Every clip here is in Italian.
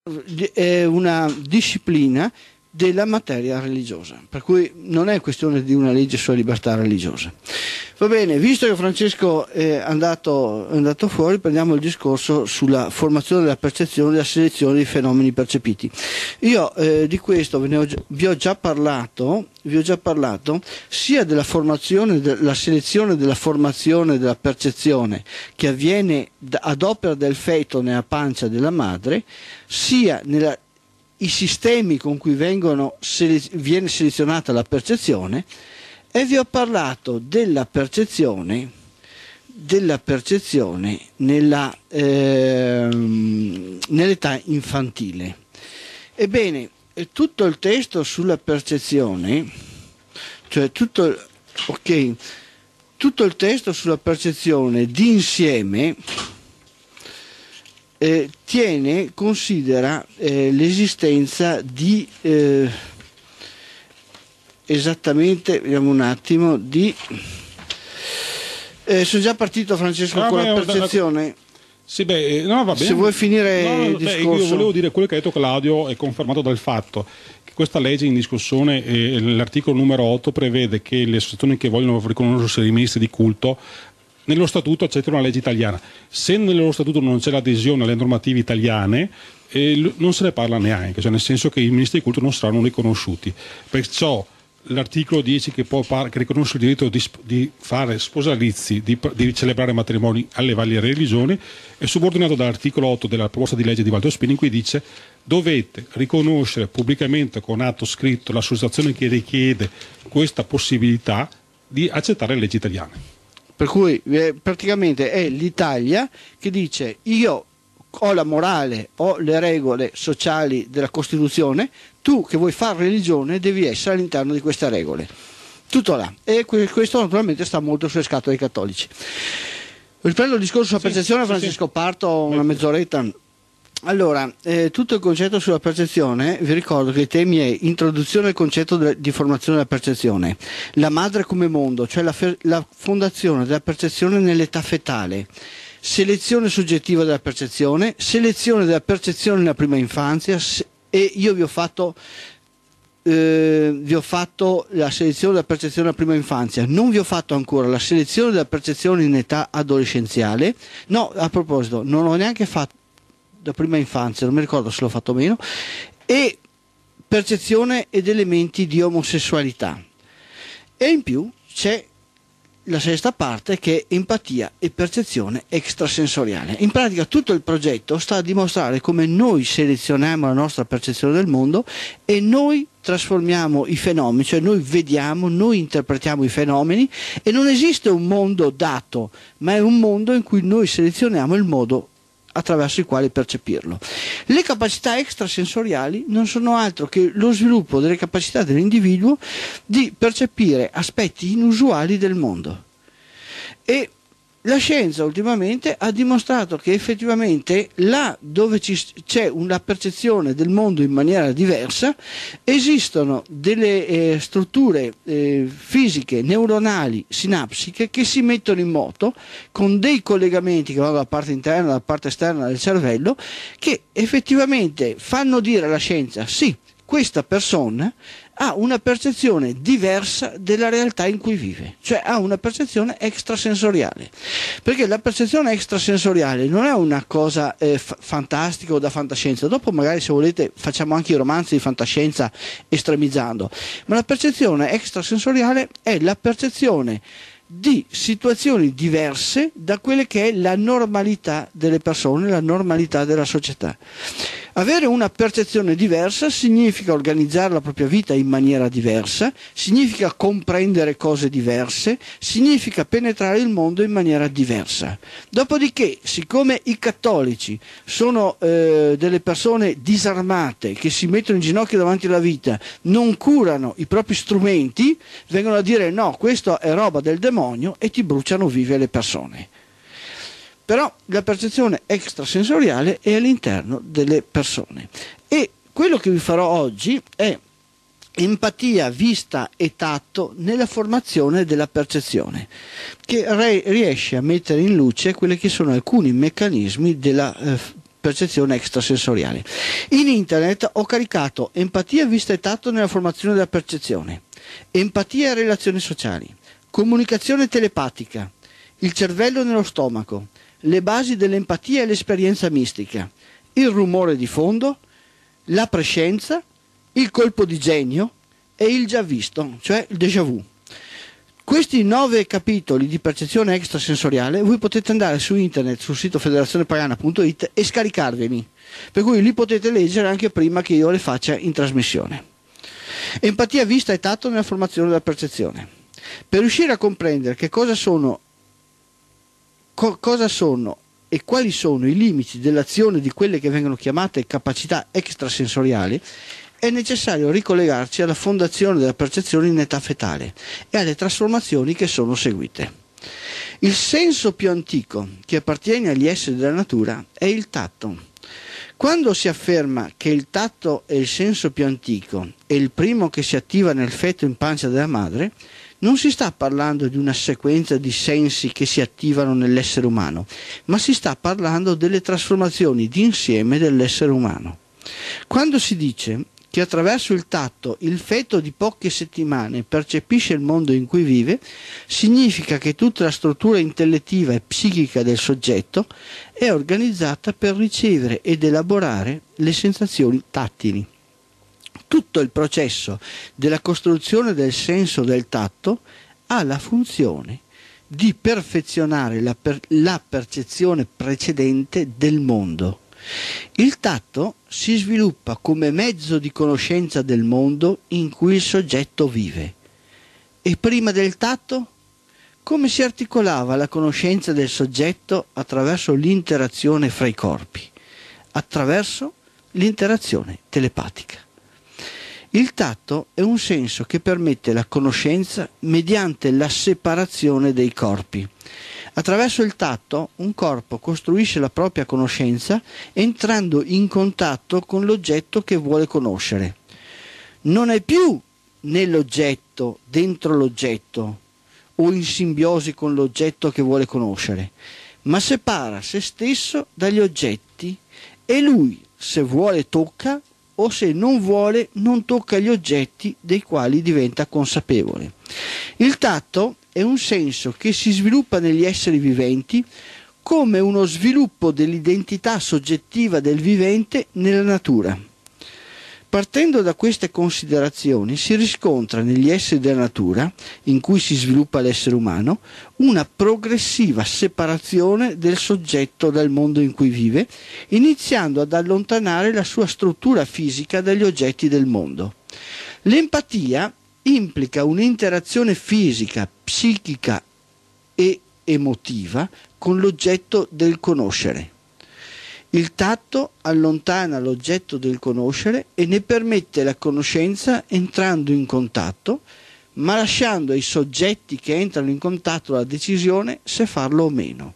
è una disciplina della materia religiosa, per cui non è questione di una legge sulla libertà religiosa. Va bene, visto che Francesco è andato fuori, prendiamo il discorso sulla formazione della percezione e della selezione dei fenomeni percepiti. Io di questo vi ho già parlato sia della formazione, della selezione della formazione della percezione che avviene ad opera del feto nella pancia della madre, sia i sistemi con cui viene selezionata la percezione, e vi ho parlato della percezione nell'età infantile. Ebbene, tutto il testo sulla percezione, tutto il testo sulla percezione di insieme considera l'esistenza di esattamente, vediamo un attimo, sono già partito, Francesco, con la percezione. Sì, no, va bene. Se vuoi finire il discorso. Io volevo dire quello che ha detto Claudio è confermato dal fatto che questa legge in discussione, l'articolo numero 8, prevede che le associazioni che vogliono riconoscersi ministri di culto nello statuto accettano la legge italiana. Se nello statuto non c'è l'adesione alle normative italiane, non se ne parla neanche, cioè nel senso che i ministri di culto non saranno riconosciuti. Perciò l'articolo 10 che riconosce il diritto di fare sposalizi, di celebrare matrimoni alle varie religioni, è subordinato dall'articolo 8 della proposta di legge di Walter Spini, in cui dice: dovete riconoscere pubblicamente con atto scritto l'associazione che richiede questa possibilità di accettare le leggi italiane. Per cui praticamente è l'Italia che dice: io ho la morale, ho le regole sociali della Costituzione, tu che vuoi fare religione devi essere all'interno di queste regole. Tutto là. E questo naturalmente sta molto sulle scatole dei cattolici. Riprendo il discorso sulla percezione, Francesco, parto una mezz'oretta. Allora, tutto il concetto sulla percezione, vi ricordo che i temi è introduzione al concetto di formazione della percezione, la madre come mondo, cioè la fondazione della percezione nell'età fetale, selezione soggettiva della percezione, selezione della percezione nella prima infanzia, e io vi ho fatto la selezione della percezione nella prima infanzia, non vi ho fatto ancora la selezione della percezione in età adolescenziale. No, a proposito, non ho neanche fatto da prima infanzia, non mi ricordo se l'ho fatto o meno, e percezione ed elementi di omosessualità. E in più c'è la sesta parte, che è empatia e percezione extrasensoriale. In pratica tutto il progetto sta a dimostrare come noi selezioniamo la nostra percezione del mondo e noi trasformiamo i fenomeni, cioè noi vediamo, noi interpretiamo i fenomeni, e non esiste un mondo dato, ma è un mondo in cui noi selezioniamo il modo attraverso il quale percepirlo. Le capacità extrasensoriali non sono altro che lo sviluppo delle capacità dell'individuo di percepire aspetti inusuali del mondo. E la scienza ultimamente ha dimostrato che effettivamente là dove c'è una percezione del mondo in maniera diversa, esistono delle strutture fisiche, neuronali, sinapsiche, che si mettono in moto con dei collegamenti che vanno dalla parte interna e dalla parte esterna del cervello, che effettivamente fanno dire alla scienza: sì, questa persona ha una percezione diversa della realtà in cui vive, cioè ha una percezione extrasensoriale, perché la percezione extrasensoriale non è una cosa fantastica o da fantascienza. Dopo magari, se volete, facciamo anche i romanzi di fantascienza estremizzando, ma la percezione extrasensoriale è la percezione di situazioni diverse da quelle che è la normalità delle persone, la normalità della società. Avere una percezione diversa significa organizzare la propria vita in maniera diversa, significa comprendere cose diverse, significa penetrare il mondo in maniera diversa. Dopodiché, siccome i cattolici sono delle persone disarmate che si mettono in ginocchio davanti alla vita, non curano i propri strumenti, vengono a dire: no, questo è roba del demonio, e ti bruciano vive le persone. Però la percezione extrasensoriale è all'interno delle persone, e quello che vi farò oggi è empatia, vista e tatto nella formazione della percezione, che riesce a mettere in luce quelli che sono alcuni meccanismi della percezione extrasensoriale. In internet ho caricato empatia, vista e tatto nella formazione della percezione, empatia e relazioni sociali, comunicazione telepatica, il cervello nello stomaco, le basi dell'empatia e l'esperienza mistica, il rumore di fondo, la prescienza, il colpo di genio e il già visto, cioè il déjà vu. Questi 9 capitoli di percezione extrasensoriale voi potete andare su internet, sul sito federazionepagana.it e scaricarveli, per cui li potete leggere anche prima che io le faccia in trasmissione. Empatia, vista e tatto nella formazione della percezione. Per riuscire a comprendere che cosa sono e quali sono i limiti dell'azione di quelle che vengono chiamate capacità extrasensoriali, è necessario ricollegarci alla fondazione della percezione in età fetale e alle trasformazioni che sono seguite. Il senso più antico che appartiene agli esseri della natura è il tatto. Quando si afferma che il tatto è il senso più antico e il primo che si attiva nel feto in pancia della madre, non si sta parlando di una sequenza di sensi che si attivano nell'essere umano, ma si sta parlando delle trasformazioni d'insieme dell'essere umano. Quando si dice che attraverso il tatto il feto di poche settimane percepisce il mondo in cui vive, significa che tutta la struttura intellettiva e psichica del soggetto è organizzata per ricevere ed elaborare le sensazioni tattili. Tutto il processo della costruzione del senso del tatto ha la funzione di perfezionare la percezione precedente del mondo. Il tatto si sviluppa come mezzo di conoscenza del mondo in cui il soggetto vive. E prima del tatto, come si articolava la conoscenza del soggetto attraverso l'interazione fra i corpi, attraverso l'interazione telepatica. Il tatto è un senso che permette la conoscenza mediante la separazione dei corpi. Attraverso il tatto un corpo costruisce la propria conoscenza entrando in contatto con l'oggetto che vuole conoscere. Non è più nell'oggetto, dentro l'oggetto o in simbiosi con l'oggetto che vuole conoscere, ma separa se stesso dagli oggetti e lui, se vuole, tocca o se non vuole non tocca gli oggetti dei quali diventa consapevole. Il tatto è un senso che si sviluppa negli esseri viventi come uno sviluppo dell'identità soggettiva del vivente nella natura. Partendo da queste considerazioni si riscontra negli esseri della natura, in cui si sviluppa l'essere umano, una progressiva separazione del soggetto dal mondo in cui vive, iniziando ad allontanare la sua struttura fisica dagli oggetti del mondo. L'empatia implica un'interazione fisica, psichica e emotiva con l'oggetto del conoscere. Il tatto allontana l'oggetto del conoscere e ne permette la conoscenza entrando in contatto, ma lasciando ai soggetti che entrano in contatto la decisione se farlo o meno.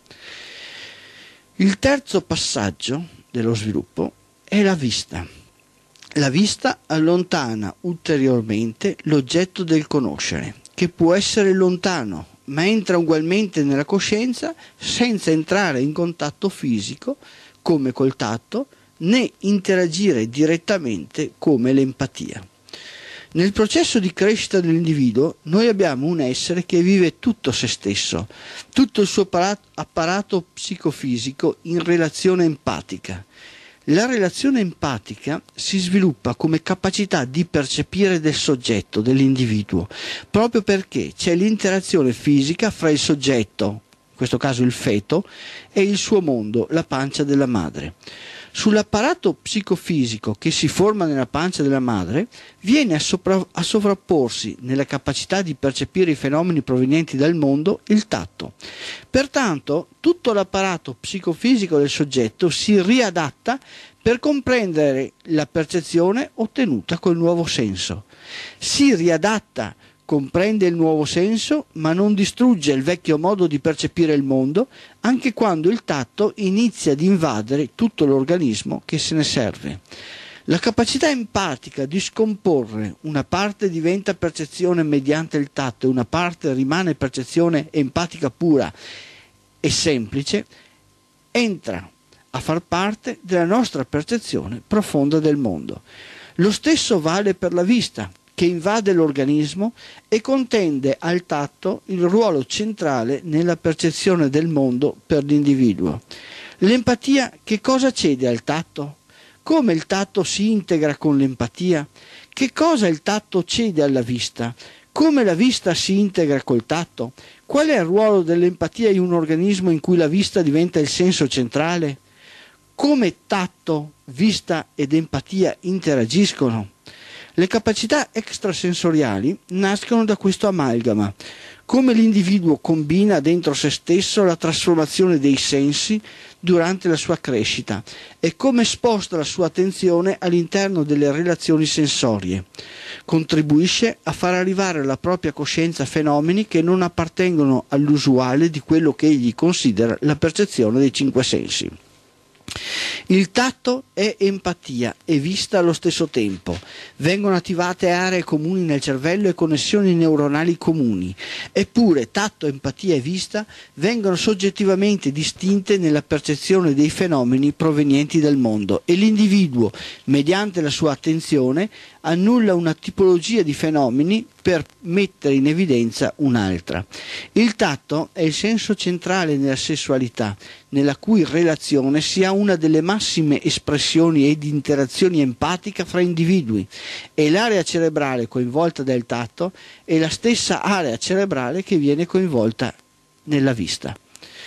Il terzo passaggio dello sviluppo è la vista. La vista allontana ulteriormente l'oggetto del conoscere, che può essere lontano, ma entra ugualmente nella coscienza senza entrare in contatto fisico, come col tatto, né interagire direttamente come l'empatia. Nel processo di crescita dell'individuo noi abbiamo un essere che vive tutto se stesso, tutto il suo apparato psicofisico in relazione empatica. La relazione empatica si sviluppa come capacità di percepire del soggetto, dell'individuo, proprio perché c'è l'interazione fisica fra il soggetto, in questo caso il feto, e il suo mondo, la pancia della madre. Sull'apparato psicofisico che si forma nella pancia della madre viene a sovrapporsi nella capacità di percepire i fenomeni provenienti dal mondo il tatto. Pertanto tutto l'apparato psicofisico del soggetto si riadatta per comprendere la percezione ottenuta col nuovo senso. Si riadatta, comprende il nuovo senso, ma non distrugge il vecchio modo di percepire il mondo, anche quando il tatto inizia ad invadere tutto l'organismo che se ne serve. La capacità empatica di scomporre una parte diventa percezione mediante il tatto e una parte rimane percezione empatica pura e semplice, entra a far parte della nostra percezione profonda del mondo. Lo stesso vale per la vista, che invade l'organismo e contende al tatto il ruolo centrale nella percezione del mondo per l'individuo. L'empatia che cosa cede al tatto? Come il tatto si integra con l'empatia? Che cosa il tatto cede alla vista? Come la vista si integra col tatto? Qual è il ruolo dell'empatia in un organismo in cui la vista diventa il senso centrale? Come tatto, vista ed empatia interagiscono? Le capacità extrasensoriali nascono da questo amalgama, come l'individuo combina dentro se stesso la trasformazione dei sensi durante la sua crescita e come sposta la sua attenzione all'interno delle relazioni sensorie. Contribuisce a far arrivare alla propria coscienza fenomeni che non appartengono all'usuale di quello che egli considera la percezione dei cinque sensi. Il tatto è empatia e vista allo stesso tempo. Vengono attivate aree comuni nel cervello e connessioni neuronali comuni. Eppure tatto, empatia e vista vengono soggettivamente distinte nella percezione dei fenomeni provenienti dal mondo e l'individuo, mediante la sua attenzione, annulla una tipologia di fenomeni per mettere in evidenza un'altra. Il tatto è il senso centrale nella sessualità, nella cui relazione si ha una delle massime espressioni ed interazioni empatica fra individui, e l'area cerebrale coinvolta dal tatto è la stessa area cerebrale che viene coinvolta nella vista.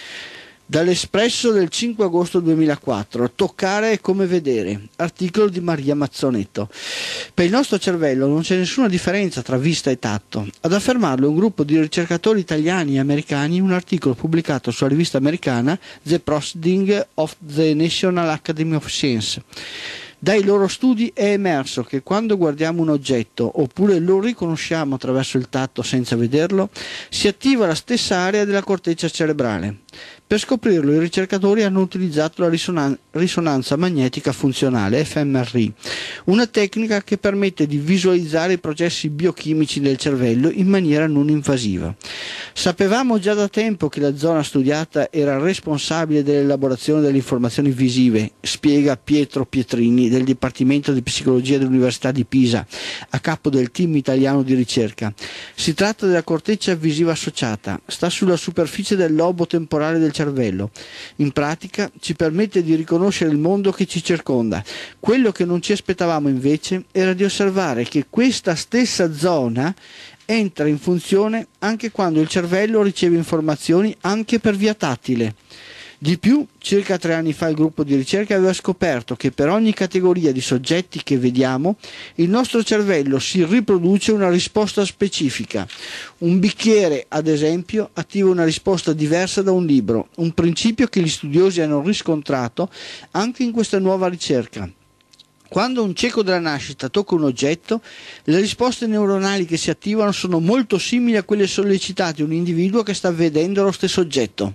Dall'Espresso del 5 agosto 2004, toccare è come vedere, articolo di Maria Mazzonetto. Per il nostro cervello non c'è nessuna differenza tra vista e tatto. Ad affermarlo è un gruppo di ricercatori italiani e americani in un articolo pubblicato sulla rivista americana The Proceedings of the National Academy of Science. Dai loro studi è emerso che quando guardiamo un oggetto oppure lo riconosciamo attraverso il tatto senza vederlo, si attiva la stessa area della corteccia cerebrale. Per scoprirlo i ricercatori hanno utilizzato la risonanza magnetica funzionale, fMRI, una tecnica che permette di visualizzare i processi biochimici del cervello in maniera non invasiva. Sapevamo già da tempo che la zona studiata era responsabile dell'elaborazione delle informazioni visive, spiega Pietro Pietrini del Dipartimento di Psicologia dell'Università di Pisa, a capo del team italiano di ricerca. Si tratta della corteccia visiva associata, sta sulla superficie del lobo temporale del cervello. In pratica ci permette di riconoscere il mondo che ci circonda. Quello che non ci aspettavamo invece era di osservare che questa stessa zona entra in funzione anche quando il cervello riceve informazioni anche per via tattile. Di più, circa 3 anni fa il gruppo di ricerca aveva scoperto che per ogni categoria di soggetti che vediamo, il nostro cervello si riproduce una risposta specifica. Un bicchiere, ad esempio, attiva una risposta diversa da un libro, un principio che gli studiosi hanno riscontrato anche in questa nuova ricerca. Quando un cieco della nascita tocca un oggetto, le risposte neuronali che si attivano sono molto simili a quelle sollecitate un individuo che sta vedendo lo stesso oggetto.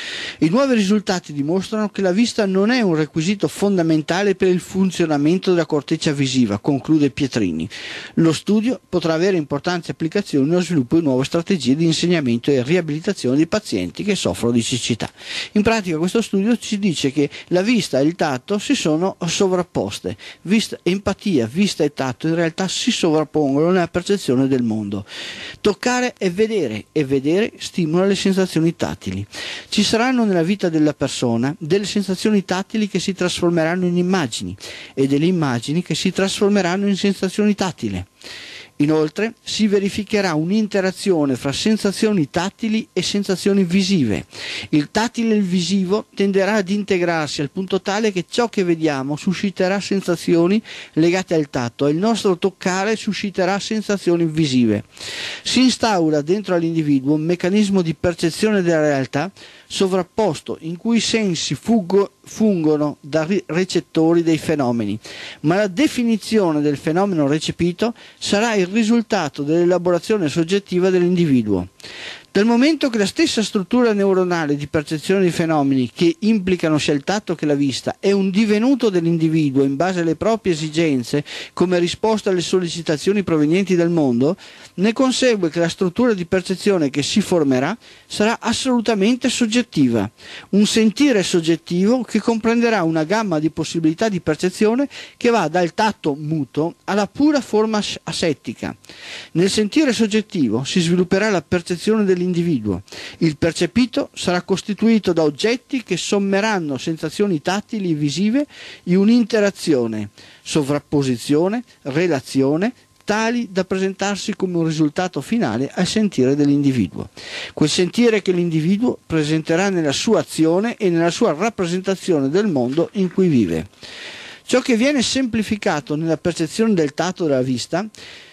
I nuovi risultati dimostrano che la vista non è un requisito fondamentale per il funzionamento della corteccia visiva, conclude Pietrini. Lo studio potrà avere importanti applicazioni nello sviluppo di nuove strategie di insegnamento e riabilitazione di pazienti che soffrono di cecità. In pratica questo studio ci dice che la vista e il tatto si sono sovrapposte. Empatia, vista e tatto in realtà si sovrappongono nella percezione del mondo. Toccare è vedere e vedere stimola le sensazioni tattili. Ci saranno nella vita della persona delle sensazioni tattili che si trasformeranno in immagini e delle immagini che si trasformeranno in sensazioni tattili. Inoltre si verificherà un'interazione fra sensazioni tattili e sensazioni visive. Il tattile e il visivo tenderà ad integrarsi al punto tale che ciò che vediamo susciterà sensazioni legate al tatto e il nostro toccare susciterà sensazioni visive. Si instaura dentro all'individuo un meccanismo di percezione della realtà sovrapposto in cui i sensi fungono da recettori dei fenomeni, ma la definizione del fenomeno recepito sarà il risultato dell'elaborazione soggettiva dell'individuo. Dal momento che la stessa struttura neuronale di percezione di fenomeni che implicano sia il tatto che la vista è un divenuto dell'individuo in base alle proprie esigenze come risposta alle sollecitazioni provenienti dal mondo, ne consegue che la struttura di percezione che si formerà sarà assolutamente soggettiva, un sentire soggettivo che comprenderà una gamma di possibilità di percezione che va dal tatto muto alla pura forma asettica. Nel sentire soggettivo si svilupperà la percezione dell'individuo. Il percepito sarà costituito da oggetti che sommeranno sensazioni tattili e visive in un'interazione, sovrapposizione, relazione, tali da presentarsi come un risultato finale al sentire dell'individuo. Quel sentire che l'individuo presenterà nella sua azione e nella sua rappresentazione del mondo in cui vive. Ciò che viene semplificato nella percezione del tatto della vista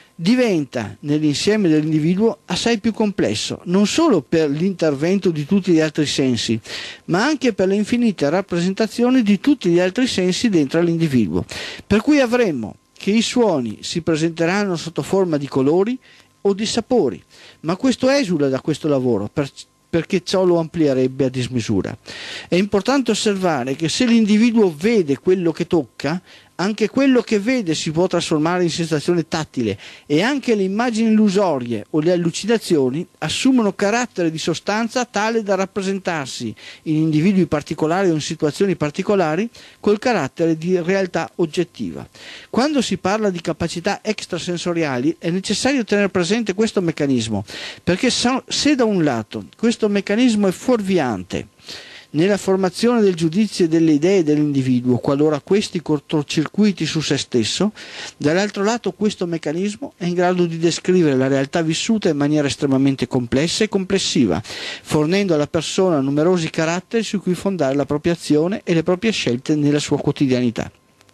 diventa nell'insieme dell'individuo assai più complesso, non solo per l'intervento di tutti gli altri sensi, ma anche per le infinite rappresentazioni di tutti gli altri sensi dentro all'individuo. Per cui avremo che i suoni si presenteranno sotto forma di colori o di sapori, ma questo esula da questo lavoro perché ciò lo amplierebbe a dismisura. È importante osservare che se l'individuo vede quello che tocca, anche quello che vede si può trasformare in sensazione tattile e anche le immagini illusorie o le allucinazioni assumono carattere di sostanza tale da rappresentarsi in individui particolari o in situazioni particolari col carattere di realtà oggettiva. Quando si parla di capacità extrasensoriali è necessario tenere presente questo meccanismo, perché se da un lato questo meccanismo è fuorviante nella formazione del giudizio e delle idee dell'individuo, qualora questi cortocircuiti su se stesso, dall'altro lato questo meccanismo è in grado di descrivere la realtà vissuta in maniera estremamente complessa e complessiva, fornendo alla persona numerosi caratteri su cui fondare la propria azione e le proprie scelte nella sua quotidianità.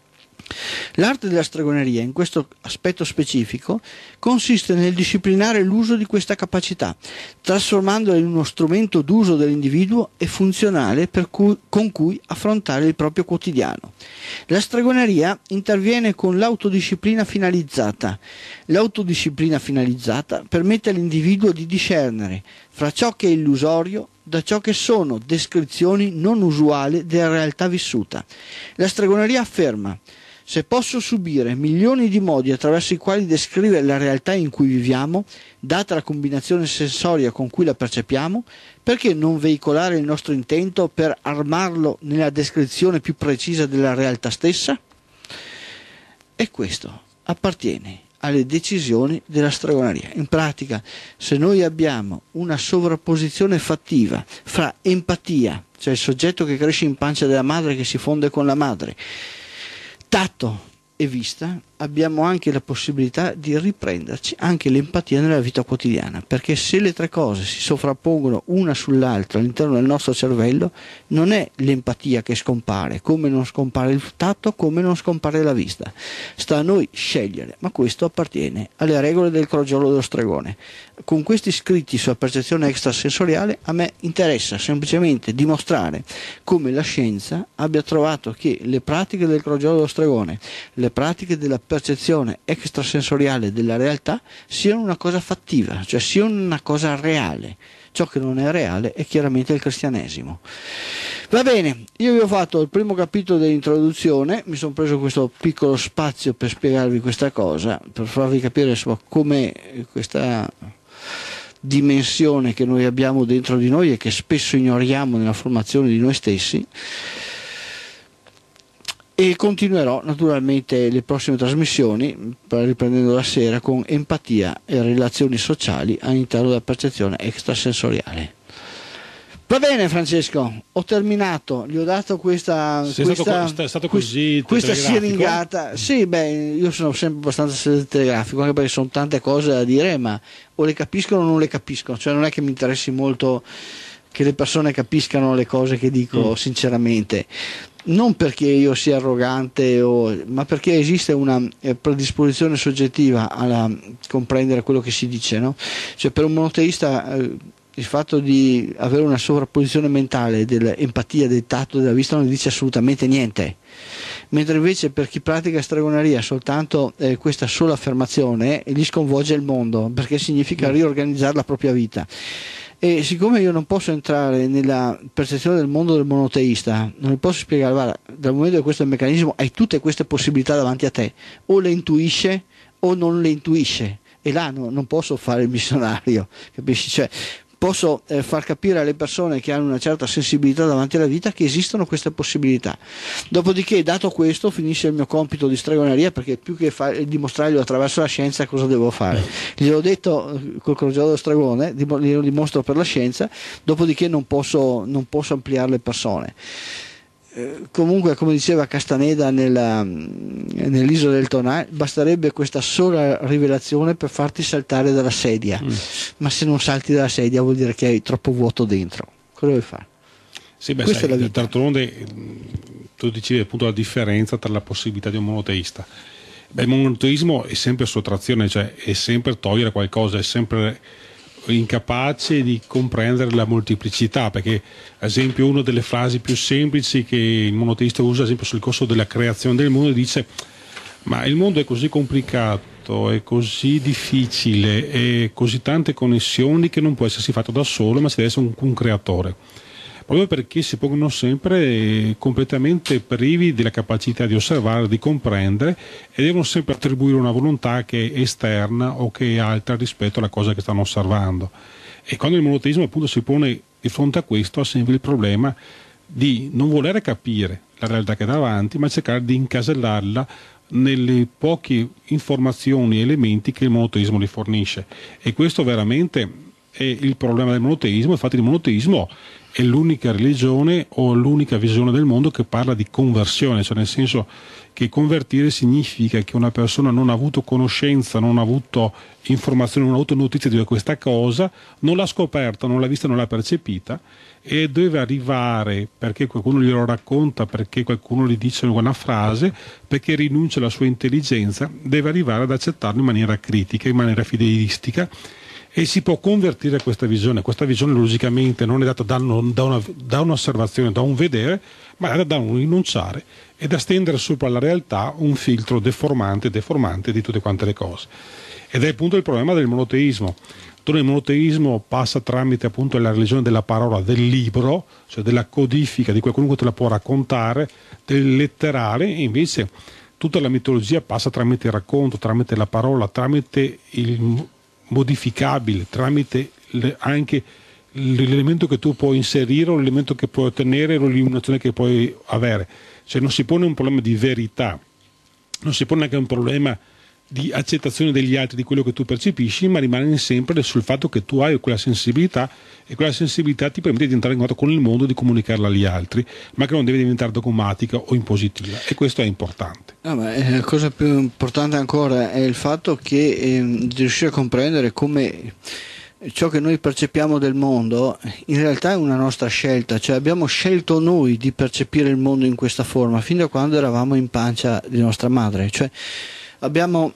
L'arte della stregoneria, in questo aspetto specifico, consiste nel disciplinare l'uso di questa capacità, trasformandola in uno strumento d'uso dell'individuo e funzionale con cui affrontare il proprio quotidiano. La stregoneria interviene con l'autodisciplina finalizzata. L'autodisciplina finalizzata permette all'individuo di discernere fra ciò che è illusorio da ciò che sono descrizioni non usuali della realtà vissuta. La stregoneria afferma: se posso subire milioni di modi attraverso i quali descrivere la realtà in cui viviamo, data la combinazione sensoria con cui la percepiamo, perché non veicolare il nostro intento per armarlo nella descrizione più precisa della realtà stessa? E questo appartiene alle decisioni della stregoneria. In pratica, se noi abbiamo una sovrapposizione fattiva fra empatia, cioè il soggetto che cresce in pancia della madre che si fonde con la madre, tatto e vista, abbiamo anche la possibilità di riprenderci anche l'empatia nella vita quotidiana, perché se le tre cose si sovrappongono una sull'altra all'interno del nostro cervello, non è l'empatia che scompare, come non scompare il tatto, come non scompare la vista. Sta a noi scegliere, ma questo appartiene alle regole del crogiolo dello stregone. Con questi scritti sulla percezione extrasensoriale a me interessa semplicemente dimostrare come la scienza abbia trovato che le pratiche del crogiolo dello stregone, le pratiche della percezione extrasensoriale della realtà siano una cosa fattiva, cioè siano una cosa reale. Ciò che non è reale è chiaramente il cristianesimo. Va bene, io vi ho fatto il primo capitolo dell'introduzione, mi sono preso questo piccolo spazio per spiegarvi questa cosa, per farvi capire insomma come questa dimensione che noi abbiamo dentro di noi e che spesso ignoriamo nella formazione di noi stessi. E continuerò naturalmente le prossime trasmissioni, riprendendo la sera, con empatia e relazioni sociali all'interno della percezione extrasensoriale. Va bene Francesco, ho terminato, gli ho dato questa siringata. Sì, io sono sempre abbastanza telegrafico, anche perché sono tante cose da dire, ma o le capiscono o non le capiscono, cioè non è che mi interessi molto che le persone capiscano le cose che dico sinceramente. Non perché io sia arrogante, ma perché esiste una predisposizione soggettiva a comprendere quello che si dice, no? Cioè per un monoteista il fatto di avere una sovrapposizione mentale dell'empatia, del tatto, della vista non gli dice assolutamente niente, mentre invece per chi pratica stregoneria soltanto questa sola affermazione gli sconvolge il mondo, perché significa riorganizzare la propria vita. E siccome io non posso entrare nella percezione del mondo del monoteista, non mi posso spiegare, guarda, dal momento che questo è il meccanismo, hai tutte queste possibilità davanti a te, o le intuisce o non le intuisce, e là non posso fare il missionario, capisci? Cioè, posso far capire alle persone che hanno una certa sensibilità davanti alla vita che esistono queste possibilità. Dopodiché, dato questo, finisce il mio compito di stregoneria, perché più che dimostrarglielo attraverso la scienza, cosa devo fare? Gliel'ho detto col crogiolo dello stregone, glielo dimostro per la scienza, dopodiché non posso ampliare le persone. Comunque, come diceva Castaneda nell'Isola del Tonà, basterebbe questa sola rivelazione per farti saltare dalla sedia, ma se non salti dalla sedia vuol dire che hai troppo vuoto dentro. Cosa vuoi fare? Sì, beh, Questa è la sai, vita. d'altronde tu dicevi appunto la differenza tra la possibilità di un monoteista. Beh, il monoteismo è sempre sottrazione, cioè è sempre togliere qualcosa, è sempre incapace di comprendere la molteplicità, perché ad esempio una delle frasi più semplici che il monoteista usa, ad esempio sul corso della creazione del mondo, dice: ma il mondo è così complicato, è così difficile, è così tante connessioni che non può essersi fatto da solo, ma si deve essere un creatore, proprio perché si pongono sempre completamente privi della capacità di osservare, di comprendere, e devono sempre attribuire una volontà che è esterna o che è alta rispetto alla cosa che stanno osservando. E quando il monoteismo appunto si pone di fronte a questo, ha sempre il problema di non volere capire la realtà che è davanti, ma cercare di incasellarla nelle poche informazioni e elementi che il monoteismo gli fornisce. E questo veramente è il problema del monoteismo. Infatti il monoteismo è l'unica religione o l'unica visione del mondo che parla di conversione, cioè nel senso che convertire significa che una persona non ha avuto conoscenza, non ha avuto informazione, non ha avuto notizia di questa cosa, non l'ha scoperta, non l'ha vista, non l'ha percepita, e deve arrivare, perché qualcuno glielo racconta, perché qualcuno gli dice una frase, perché rinuncia alla sua intelligenza, deve arrivare ad accettarlo in maniera critica, in maniera fideistica, e si può convertire a questa visione. Questa visione logicamente non è data da un'osservazione, da un vedere, ma è data da un rinunciare e da stendere sopra la realtà un filtro deformante di tutte quante le cose. Ed è appunto il problema del monoteismo. Dove il monoteismo passa tramite appunto la religione della parola, del libro, cioè della codifica, di qualcuno che te la può raccontare, del letterale, e invece tutta la mitologia passa tramite il racconto, tramite la parola, tramite il modificabile, tramite anche l'elemento che tu puoi inserire, o l'elemento che puoi ottenere, o l'illuminazione che puoi avere. Cioè non si pone un problema di verità, non si pone neanche un problema di accettazione degli altri, di quello che tu percepisci, ma rimane sempre sul fatto che tu hai quella sensibilità, e quella sensibilità ti permette di entrare in contatto con il mondo, di comunicarla agli altri, ma che non deve diventare dogmatica o impositiva, e questo è importante. La cosa più importante ancora è il fatto che di riuscire a comprendere come ciò che noi percepiamo del mondo in realtà è una nostra scelta, cioè abbiamo scelto noi di percepire il mondo in questa forma fin da quando eravamo in pancia di nostra madre, cioè abbiamo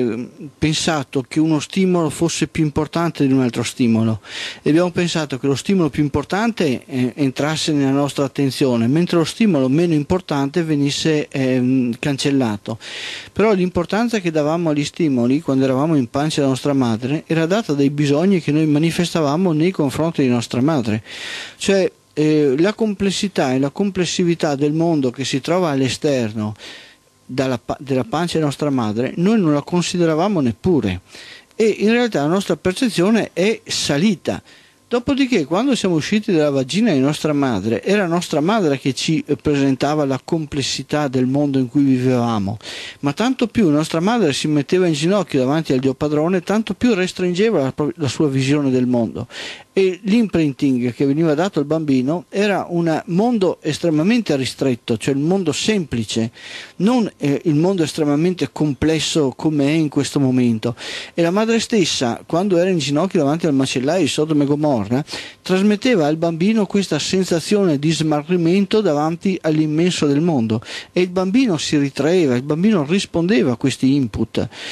pensato che uno stimolo fosse più importante di un altro stimolo, e abbiamo pensato che lo stimolo più importante entrasse nella nostra attenzione, mentre lo stimolo meno importante venisse cancellato. Però l'importanza che davamo agli stimoli quando eravamo in pancia della nostra madre era data dai bisogni che noi manifestavamo nei confronti di nostra madre, cioè la complessità e la complessività del mondo che si trova all'esterno della pancia della nostra madre noi non la consideravamo neppure, e in realtà la nostra percezione è salita. Dopodiché, quando siamo usciti dalla vagina di nostra madre, era nostra madre che ci presentava la complessità del mondo in cui vivevamo, ma tanto più nostra madre si metteva in ginocchio davanti al Dio Padrone, tanto più restringeva la sua visione del mondo. E l'imprinting che veniva dato al bambino era un mondo estremamente ristretto, cioè il mondo semplice, non il mondo estremamente complesso come è in questo momento. E la madre stessa, quando era in ginocchio davanti al macellaio di Sodoma e Gomorra, trasmetteva al bambino questa sensazione di smarrimento davanti all'immenso del mondo, e il bambino si ritraeva, il bambino rispondeva a questi input.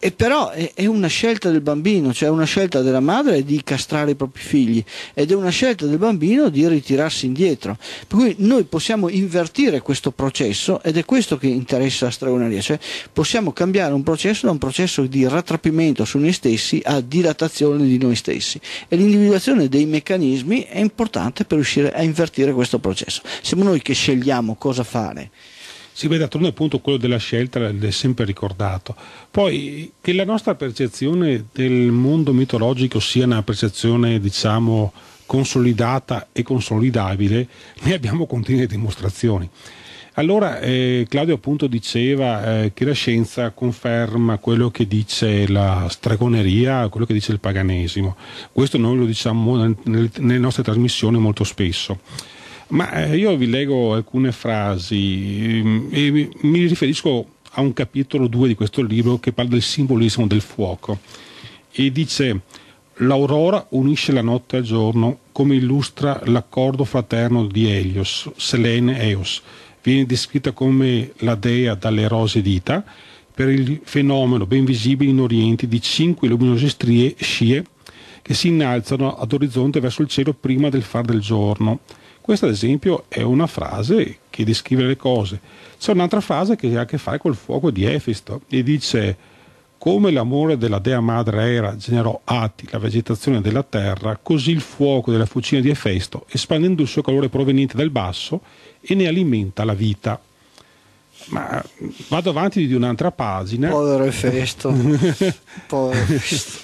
E però è una scelta del bambino, cioè una scelta della madre di castrare i propri figli ed è una scelta del bambino di ritirarsi indietro. Per cui noi possiamo invertire questo processo ed è questo che interessa la stregoneria, cioè possiamo cambiare un processo da un processo di rattrapimento su noi stessi a dilatazione di noi stessi e l'individuazione dei meccanismi è importante per riuscire a invertire questo processo. Siamo noi che scegliamo cosa fare. Si vede attorno appunto quello della scelta, è sempre ricordato. Poi che la nostra percezione del mondo mitologico sia una percezione, diciamo, consolidata e consolidabile, ne abbiamo continue dimostrazioni. Allora Claudio appunto diceva che la scienza conferma quello che dice la stregoneria, quello che dice il paganesimo. Questo noi lo diciamo nelle nostre trasmissioni molto spesso. Ma io vi leggo alcune frasi e mi riferisco a un capitolo 2 di questo libro che parla del simbolismo del fuoco e dice: l'aurora unisce la notte al giorno come illustra l'accordo fraterno di Helios, Selene e Eos. Viene descritta come la dea dalle rose dita per il fenomeno ben visibile in Oriente di 5 luminose scie che si innalzano ad orizzonte verso il cielo prima del far del giorno. Questa, ad esempio, è una frase che descrive le cose. C'è un'altra frase che ha a che fare col fuoco di Efisto e dice: come l'amore della dea madre Era generò Ati, la vegetazione della terra, così il fuoco della fucina di Efesto, espandendo il suo calore proveniente dal basso, e ne alimenta la vita. Ma vado avanti di un'altra pagina. Povero Efesto. Povero Efesto.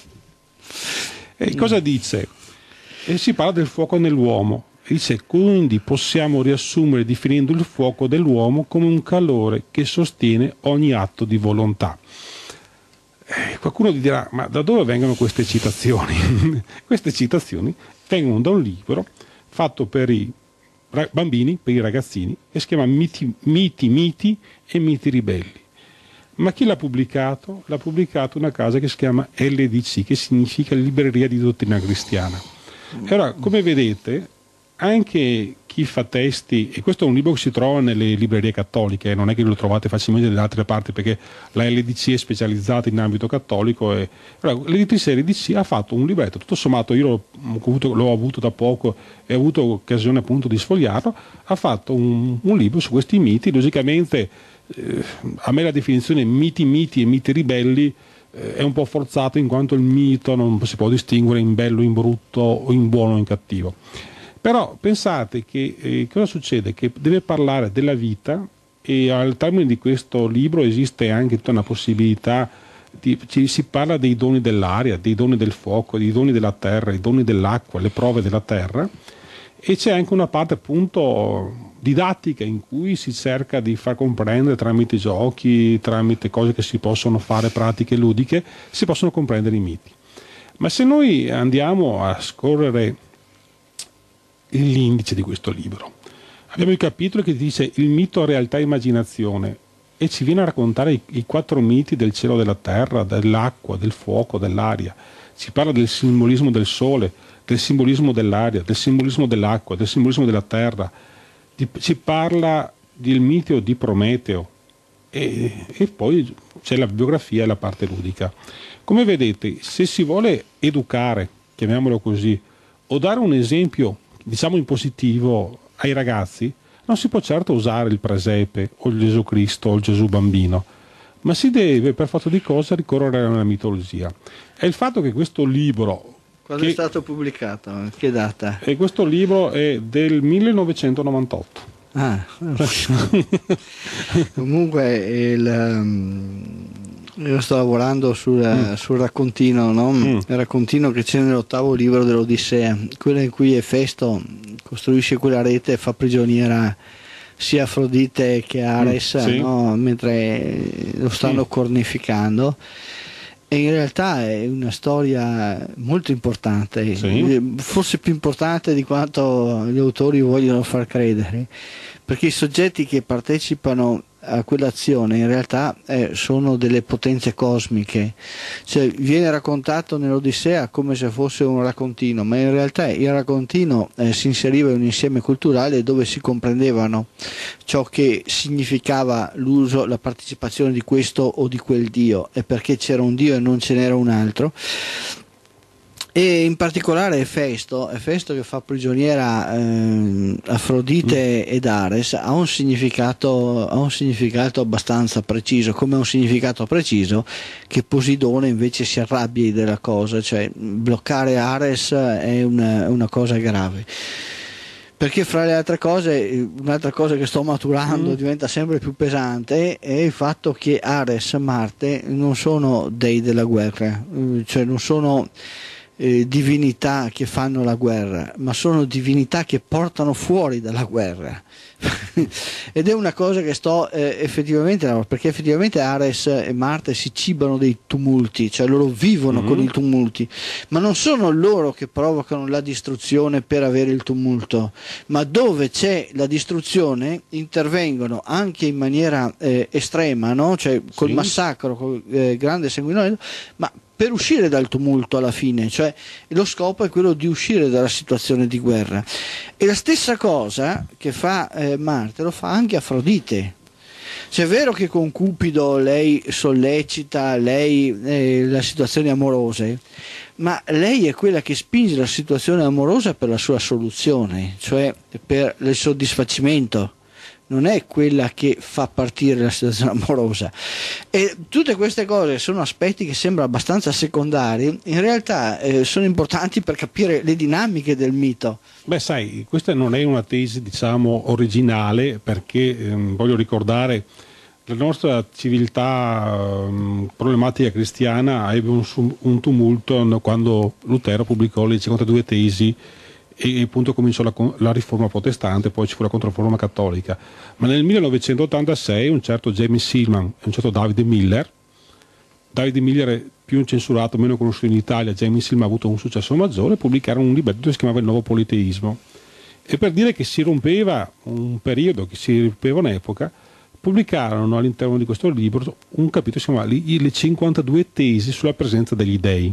E cosa dice? E si parla del fuoco nell'uomo. Dice: quindi possiamo riassumere definendo il fuoco dell'uomo come un calore che sostiene ogni atto di volontà. Qualcuno dirà: ma da dove vengono queste citazioni? Queste citazioni vengono da un libro fatto per i bambini, per i ragazzini, e si chiama Miti e miti ribelli. Ma chi l'ha pubblicato? L'ha pubblicato una casa che si chiama LDC, che significa Libreria di Dottrina Cristiana. Allora, come vedete, anche chi fa testi, e questo è un libro che si trova nelle librerie cattoliche, non è che lo trovate facilmente da altre parti perché la LDC è specializzata in ambito cattolico, e allora, l'editrice LDC ha fatto un libretto, tutto sommato io l'ho avuto da poco e ho avuto occasione appunto di sfogliarlo, ha fatto un libro su questi miti. Logicamente a me la definizione miti e miti ribelli è un po' forzato, in quanto il mito non si può distinguere in bello, in brutto, o in buono o in cattivo. Però pensate che cosa succede? Che deve parlare della vita, e al termine di questo libro esiste anche tutta una possibilità, si parla dei doni dell'aria, dei doni del fuoco, dei doni della terra, i doni dell'acqua, le prove della terra, e c'è anche una parte appunto didattica in cui si cerca di far comprendere tramite giochi, tramite cose che si possono fare, pratiche ludiche, si possono comprendere i miti. Ma se noi andiamo a scorrere l'indice di questo libro, abbiamo il capitolo che dice il mito, realtà e immaginazione, e ci viene a raccontare i 4 miti del cielo, della terra, dell'acqua, del fuoco, dell'aria. Si parla del simbolismo del sole, del simbolismo dell'aria, del simbolismo dell'acqua, del simbolismo della terra. Si parla del mito di Prometeo, e poi c'è la biografia e la parte ludica. Come vedete, se si vuole educare, chiamiamolo così, o dare un esempio, diciamo in positivo, ai ragazzi, non si può certo usare il presepe o il Gesù Cristo o il Gesù bambino, ma si deve per fatto di cosa ricorrere alla mitologia. È il fatto che questo libro... Quando è stato pubblicato? Che data? E questo libro è del 1998. Ah, comunque io sto lavorando sul raccontino, no? Il raccontino che c'è nell'8° libro dell'Odissea, quello in cui Efesto costruisce quella rete e fa prigioniera sia Afrodite che Ares, sì. No? Mentre lo stanno cornificando. E in realtà è una storia molto importante, sì. Forse più importante di quanto gli autori vogliono far credere, perché i soggetti che partecipano a quell'azione in realtà sono delle potenze cosmiche, cioè viene raccontato nell'Odissea come se fosse un raccontino, ma in realtà il raccontino si inseriva in un insieme culturale dove si comprendevano ciò che significava l'uso, la partecipazione di questo o di quel dio, e perché c'era un dio e non ce n'era un altro. E in particolare Efesto che fa prigioniera Afrodite ed Ares ha un significato abbastanza preciso, come ha un significato preciso che Poseidone invece si arrabbia della cosa, cioè bloccare Ares è una cosa grave. Perché fra le altre cose, un'altra cosa che sto maturando diventa sempre più pesante è il fatto che Ares e Marte non sono dei della guerra, cioè non sono divinità che fanno la guerra, ma sono divinità che portano fuori dalla guerra. Ed è una cosa che sto effettivamente, perché effettivamente Ares e Marte si cibano dei tumulti, cioè loro vivono con i tumulti, ma non sono loro che provocano la distruzione per avere il tumulto, ma dove c'è la distruzione intervengono anche in maniera estrema, no? Cioè col massacro, col grande sanguinolento, ma per uscire dal tumulto alla fine, cioè lo scopo è quello di uscire dalla situazione di guerra. E la stessa cosa che fa Marte lo fa anche Afrodite. Cioè, è vero che con Cupido lei sollecita le situazioni amorose, ma lei è quella che spinge la situazione amorosa per la sua soluzione, cioè per il soddisfacimento. Non è quella che fa partire la situazione amorosa, e tutte queste cose sono aspetti che sembrano abbastanza secondari, in realtà sono importanti per capire le dinamiche del mito. Beh, sai, questa non è una tesi, diciamo, originale, perché voglio ricordare la nostra civiltà problematica cristiana ebbe un tumulto quando Lutero pubblicò le 52 tesi e appunto cominciò la riforma protestante, poi ci fu la controforma cattolica. Ma nel 1986 un certo James Hillman e un certo David Miller è più incensurato, meno conosciuto in Italia, James Hillman ha avuto un successo maggiore, pubblicarono un libretto che si chiamava Il nuovo politeismo, e per dire che si rompeva un periodo, che si rompeva un'epoca, pubblicarono all'interno di questo libro un capitolo che si chiamava Le 52 tesi sulla presenza degli dei,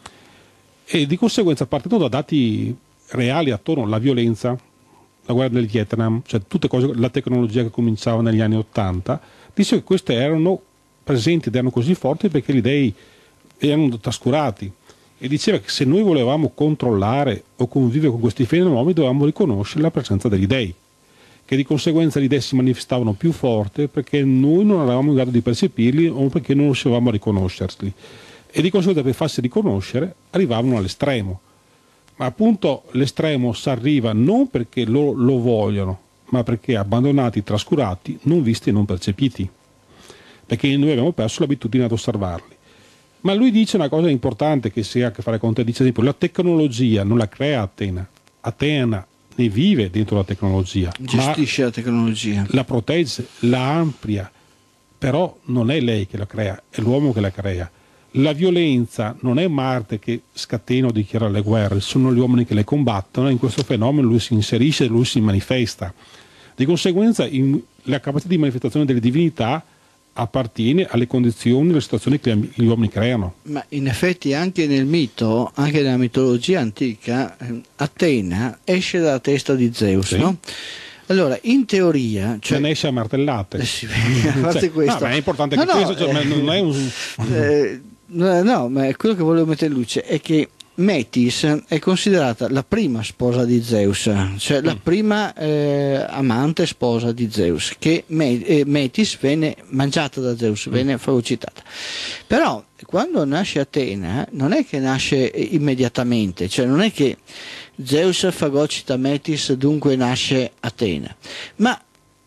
e di conseguenza, partendo da dati reali attorno alla violenza, la guerra del Vietnam, cioè tutte cose, la tecnologia che cominciava negli anni '80, disse che queste erano presenti ed erano così forti perché gli dei erano trascurati, e diceva che se noi volevamo controllare o convivere con questi fenomeni dovevamo riconoscere la presenza degli dei, che di conseguenza gli dei si manifestavano più forte perché noi non eravamo in grado di percepirli o perché non riuscivamo a riconoscerli, e di conseguenza per farsi riconoscere arrivavano all'estremo. Ma appunto l'estremo si arriva non perché lo vogliono, ma perché abbandonati, trascurati, non visti e non percepiti, perché noi abbiamo perso l'abitudine ad osservarli. Ma lui dice una cosa importante che si ha a che fare con te, dice ad esempio la tecnologia non la crea Atena, Atena ne vive dentro la tecnologia, gestisce la tecnologia, la protegge, la amplia, però non è lei che la crea, è l'uomo che la crea. La violenza non è Marte che scatena o dichiara le guerre, sono gli uomini che le combattono, e in questo fenomeno lui si inserisce, lui si manifesta. Di conseguenza la capacità di manifestazione delle divinità appartiene alle condizioni, alle situazioni che gli uomini creano. Ma in effetti anche nel mito, anche nella mitologia antica, Atena esce dalla testa di Zeus, sì. No? Allora, in teoria, cioè, ne esce a martellate. Sì, a parte questo. No, ma è importante che questo, cioè, non è un... No, ma quello che volevo mettere in luce è che Metis è considerata la prima sposa di Zeus, cioè la prima amante sposa di Zeus, che Metis venne mangiata da Zeus, venne fagocitata. Però quando nasce Atena non è che nasce immediatamente, cioè non è che Zeus fagocita Metis, dunque nasce Atena, ma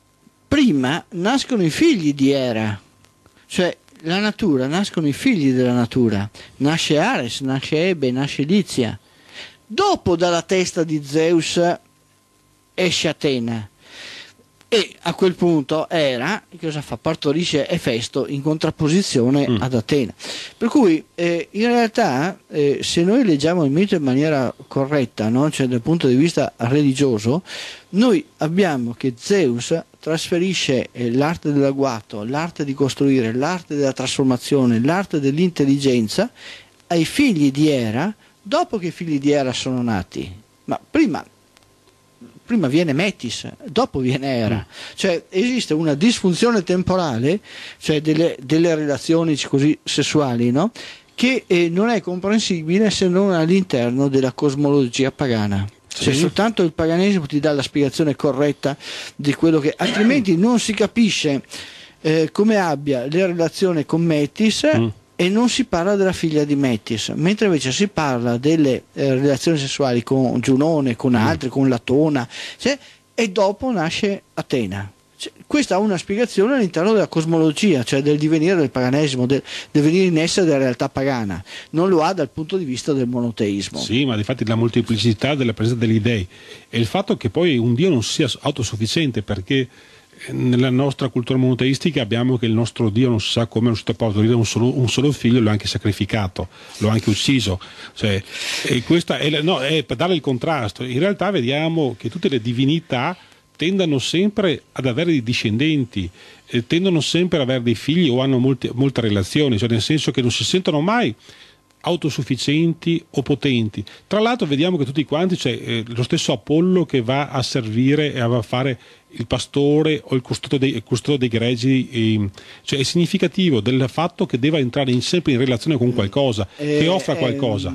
prima nascono i figli di Era, cioè la natura, nascono i figli della natura, nasce Ares, nasce Ebe, nasce Lizia. Dopo dalla testa di Zeus esce Atena, e a quel punto Era cosa fa? Partorisce Efesto in contrapposizione ad Atena. Per cui in realtà se noi leggiamo il mito in maniera corretta, no? Cioè dal punto di vista religioso, noi abbiamo che Zeus trasferisce l'arte dell'agguato, l'arte di costruire, l'arte della trasformazione, l'arte dell'intelligenza ai figli di Era dopo che i figli di Era sono nati. Ma prima viene Metis, dopo viene Era. Cioè esiste una disfunzione temporale, cioè delle relazioni così sessuali, no? Che non è comprensibile se non all'interno della cosmologia pagana. Cioè, soltanto il paganesimo ti dà la spiegazione corretta di quello che, altrimenti non si capisce come abbia le relazioni con Metis e non si parla della figlia di Metis, mentre invece si parla delle relazioni sessuali con Giunone, con altri, con Latona, cioè, e dopo nasce Atena. Questa ha una spiegazione all'interno della cosmologia, cioè del divenire del paganesimo, del venire in essere della realtà pagana. Non lo ha dal punto di vista del monoteismo. Sì, ma difatti la molteplicità della presenza degli dei e il fatto che poi un Dio non sia autosufficiente, perché nella nostra cultura monoteistica abbiamo che il nostro Dio non si sa come è riuscito a partorire un solo figlio, l'ha anche sacrificato, l'ha anche ucciso, cioè, e questa è per dare il contrasto. In realtà vediamo che tutte le divinità tendono sempre ad avere dei discendenti, tendono sempre ad avere dei figli o hanno molte relazioni, cioè nel senso che non si sentono mai autosufficienti o potenti. Tra l'altro vediamo che tutti quanti c'è lo stesso Apollo che va a servire e va a fare il pastore o il custode dei greggi, cioè è significativo del fatto che deve entrare sempre in relazione con qualcosa, che offra qualcosa.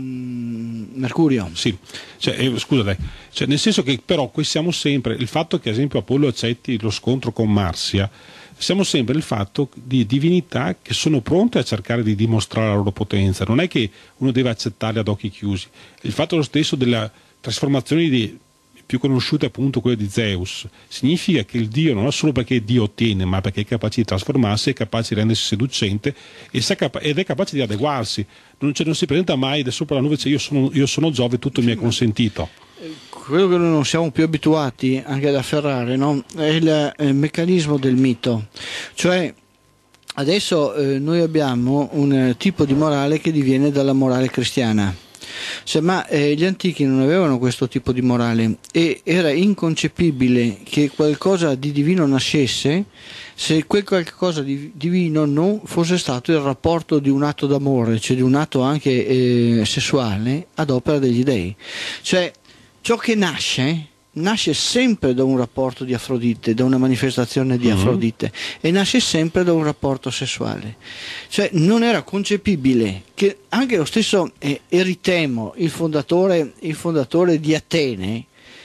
Mercurio. Sì, scusate, nel senso che però qui siamo sempre, il fatto che ad esempio Apollo accetti lo scontro con Marsia, siamo sempre il fatto di divinità che sono pronte a cercare di dimostrare la loro potenza, non è che uno deve accettarli ad occhi chiusi. Il fatto lo stesso della trasformazione più conosciute appunto quelle di Zeus, significa che il Dio non è solo perché Dio ottiene, ma perché è capace di trasformarsi, è capace di rendersi seducente ed è capace di adeguarsi. Non si presenta mai da sopra la nube, cioè io sono Giove, tutto mi è consentito. Quello che noi non siamo più abituati anche ad afferrare, no? È il meccanismo del mito, cioè adesso noi abbiamo un tipo di morale che diviene dalla morale cristiana. Ma gli antichi non avevano questo tipo di morale e era inconcepibile che qualcosa di divino nascesse se quel qualcosa di divino non fosse stato il rapporto di un atto d'amore, cioè di un atto anche sessuale ad opera degli dei. Cioè ciò che nasce sempre da un rapporto di Afrodite, da una manifestazione di Afrodite, e nasce sempre da un rapporto sessuale. Cioè non era concepibile che anche lo stesso Eritemo, il fondatore di Atene,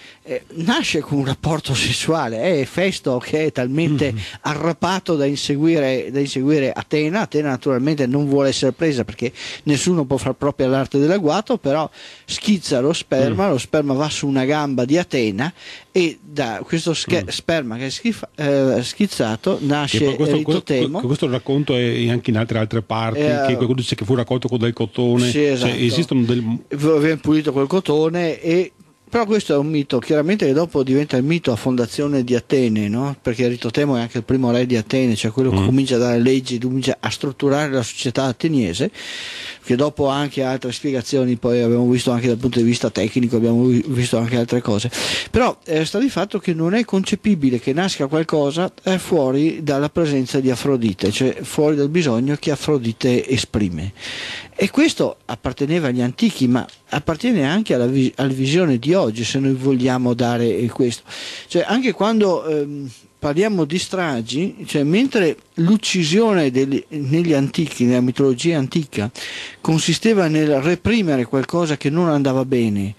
nasce con un rapporto sessuale. È Efesto che è talmente arrappato da inseguire Atena. Atena naturalmente non vuole essere presa perché nessuno può far propria l'arte dell'agguato, però schizza lo sperma va su una gamba di Atena e da questo sperma che è schizzato nasce Eritotemo. Questo racconto è anche in altre parti, che qualcuno dice che fu raccolto con del cotone, sì, esatto. Cioè, esistono viene pulito col cotone però questo è un mito, chiaramente, che dopo diventa il mito a fondazione di Atene, no? Perché Eritotemo è anche il primo re di Atene, cioè quello che comincia a dare leggi, comincia a strutturare la società ateniese, che dopo anche altre spiegazioni, poi abbiamo visto anche dal punto di vista tecnico, abbiamo visto anche altre cose. Però sta di fatto che non è concepibile che nasca qualcosa fuori dalla presenza di Afrodite, cioè fuori dal bisogno che Afrodite esprime. E questo apparteneva agli antichi, ma appartiene anche alla visione di oggi, se noi vogliamo dare questo. Cioè anche quando parliamo di stragi, cioè mentre l'uccisione negli antichi, nella mitologia antica, consisteva nel reprimere qualcosa che non andava bene,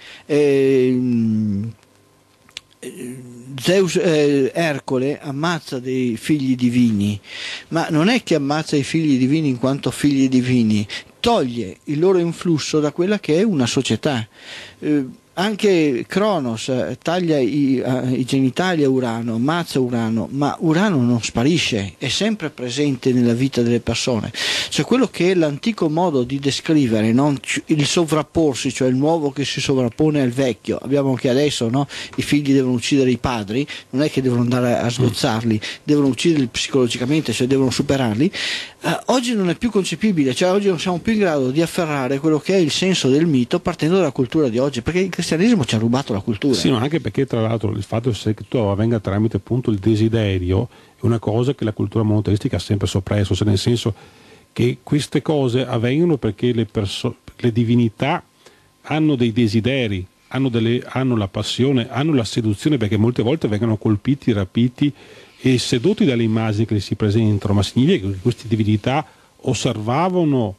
Ercole ammazza dei figli divini, ma non è che ammazza i figli divini in quanto figli divini, toglie il loro influsso da quella che è una società. Anche Cronos taglia i genitali a Urano, ammazza Urano, ma Urano non sparisce, è sempre presente nella vita delle persone. Cioè quello che è l'antico modo di descrivere, no? Il sovrapporsi, cioè il nuovo che si sovrappone al vecchio. Abbiamo anche adesso, no? I figli devono uccidere i padri, non è che devono andare a sgozzarli, devono ucciderli psicologicamente, cioè devono superarli. Oggi non è più concepibile, cioè oggi non siamo più in grado di afferrare quello che è il senso del mito partendo dalla cultura di oggi, perché il cristianesimo ci ha rubato la cultura. Sì, ma anche perché tra l'altro il fatto che tutto avvenga tramite appunto il desiderio è una cosa che la cultura monoteistica ha sempre soppresso, cioè nel senso che queste cose avvengono perché le divinità hanno dei desideri, hanno la passione, hanno la seduzione, perché molte volte vengono colpiti, rapiti e sedotti dalle immagini che si presentano, ma significa che queste divinità osservavano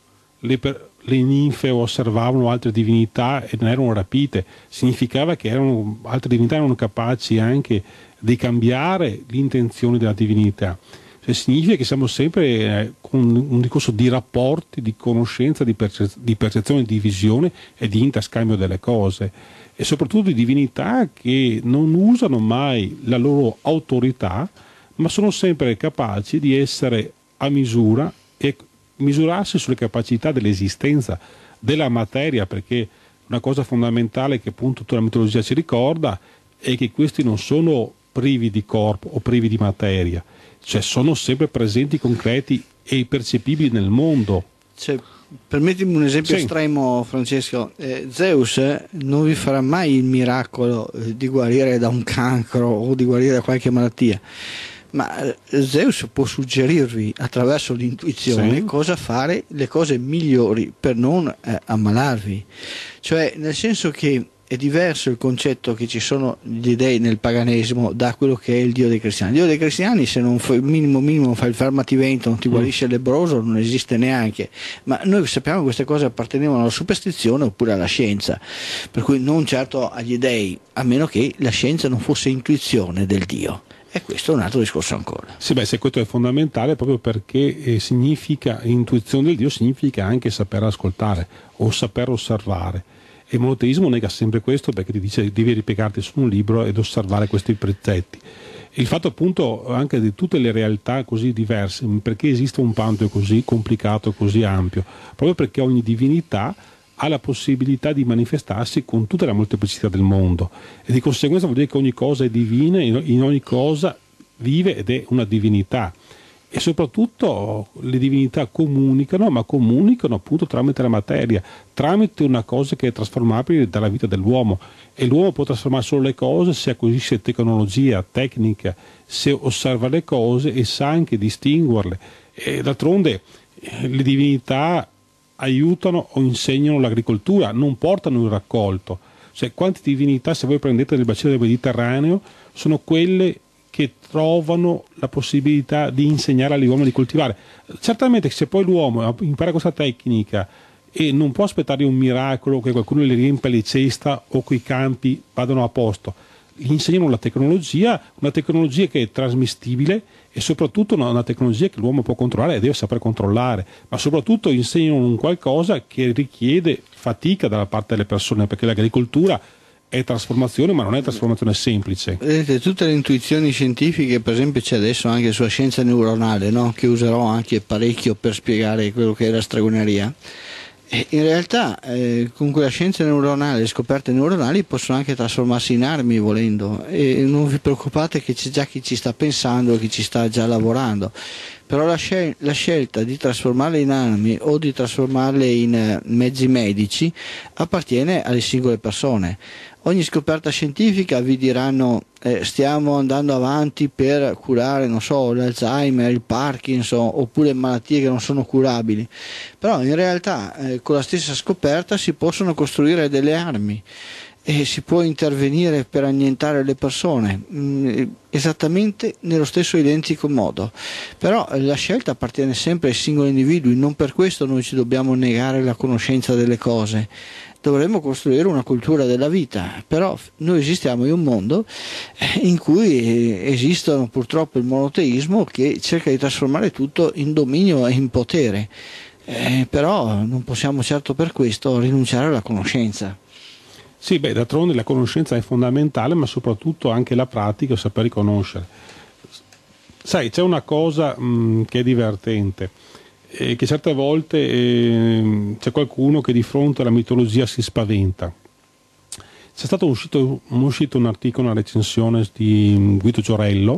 le ninfe, osservavano altre divinità e non erano rapite. Significava che altre divinità erano capaci anche di cambiare le intenzioni della divinità. Cioè, significa che siamo sempre con un discorso di rapporti, di conoscenza, di percezione, di visione e di interscambio delle cose, e soprattutto di divinità che non usano mai la loro autorità, ma sono sempre capaci di essere a misura e misurarsi sulle capacità dell'esistenza della materia, perché una cosa fondamentale che appunto tutta la mitologia ci ricorda è che questi non sono privi di corpo o privi di materia, cioè sono sempre presenti, concreti e percepibili nel mondo. Cioè, permettimi un esempio estremo, Francesco. Zeus non vi farà mai il miracolo di guarire da un cancro o di guarire da qualche malattia, ma Zeus può suggerirvi attraverso l'intuizione cosa fare, le cose migliori per non ammalarvi. Cioè, nel senso che è diverso il concetto che ci sono gli dei nel paganesimo da quello che è il Dio dei cristiani. Il Dio dei cristiani, se non fai il minimo fai il fermativento, non ti guarisce il lebbroso, non esiste neanche. Ma noi sappiamo che queste cose appartenevano alla superstizione oppure alla scienza, per cui non certo agli dei, a meno che la scienza non fosse intuizione del Dio. E questo è un altro discorso ancora. Sì, se questo è fondamentale proprio perché significa, intuizione del Dio significa anche saper ascoltare o saper osservare. E il monoteismo nega sempre questo, perché ti dice devi ripiegarti su un libro ed osservare questi precetti. Il fatto appunto anche di tutte le realtà così diverse, perché esiste un pantheon così complicato e così ampio, proprio perché ogni divinità ha la possibilità di manifestarsi con tutta la molteplicità del mondo, e di conseguenza vuol dire che ogni cosa è divina, in ogni cosa vive ed è una divinità. E soprattutto le divinità comunicano, ma comunicano appunto tramite la materia, tramite una cosa che è trasformabile dalla vita dell'uomo, e l'uomo può trasformare solo le cose se acquisisce tecnologia, tecnica, se osserva le cose e sa anche distinguerle. E d'altronde le divinità aiutano o insegnano l'agricoltura, non portano il raccolto. Cioè, quante divinità, se voi prendete nel bacino del Mediterraneo, sono quelle che trovano la possibilità di insegnare agli uomini di coltivare. Certamente se poi l'uomo impara questa tecnica e non può aspettare un miracolo che qualcuno le riempia le cesta o che i campi vadano a posto, gli insegnano la tecnologia, una tecnologia che è trasmissibile e soprattutto una tecnologia che l'uomo può controllare e deve saper controllare, ma soprattutto insegnano un qualcosa che richiede fatica dalla parte delle persone, perché l'agricoltura è trasformazione, ma non è trasformazione semplice. Vedete, tutte le intuizioni scientifiche, per esempio c'è adesso anche sulla scienza neuronale, no? Che userò anche parecchio per spiegare quello che è la stregoneria. E in realtà con quella scienza neuronale, le scoperte neuronali possono anche trasformarsi in armi volendo, e non vi preoccupate che c'è già chi ci sta pensando, chi ci sta già lavorando. Però la scelta di trasformarle in armi o di trasformarle in mezzi medici appartiene alle singole persone. Ogni scoperta scientifica vi diranno stiamo andando avanti per curare, non so, l'Alzheimer, il Parkinson, oppure malattie che non sono curabili. Però in realtà con la stessa scoperta si possono costruire delle armi e si può intervenire per annientare le persone esattamente nello stesso identico modo. Però la scelta appartiene sempre ai singoli individui, non per questo noi ci dobbiamo negare la conoscenza delle cose. Dovremmo costruire una cultura della vita, però noi esistiamo in un mondo in cui esistono purtroppo il monoteismo che cerca di trasformare tutto in dominio e in potere, però non possiamo certo per questo rinunciare alla conoscenza. Sì, d'altronde la conoscenza è fondamentale, ma soprattutto anche la pratica, saper riconoscere. Sai, c'è una cosa che è divertente, che certe volte c'è qualcuno che di fronte alla mitologia si spaventa. C'è stato uscito un articolo, una recensione di Guido Giorello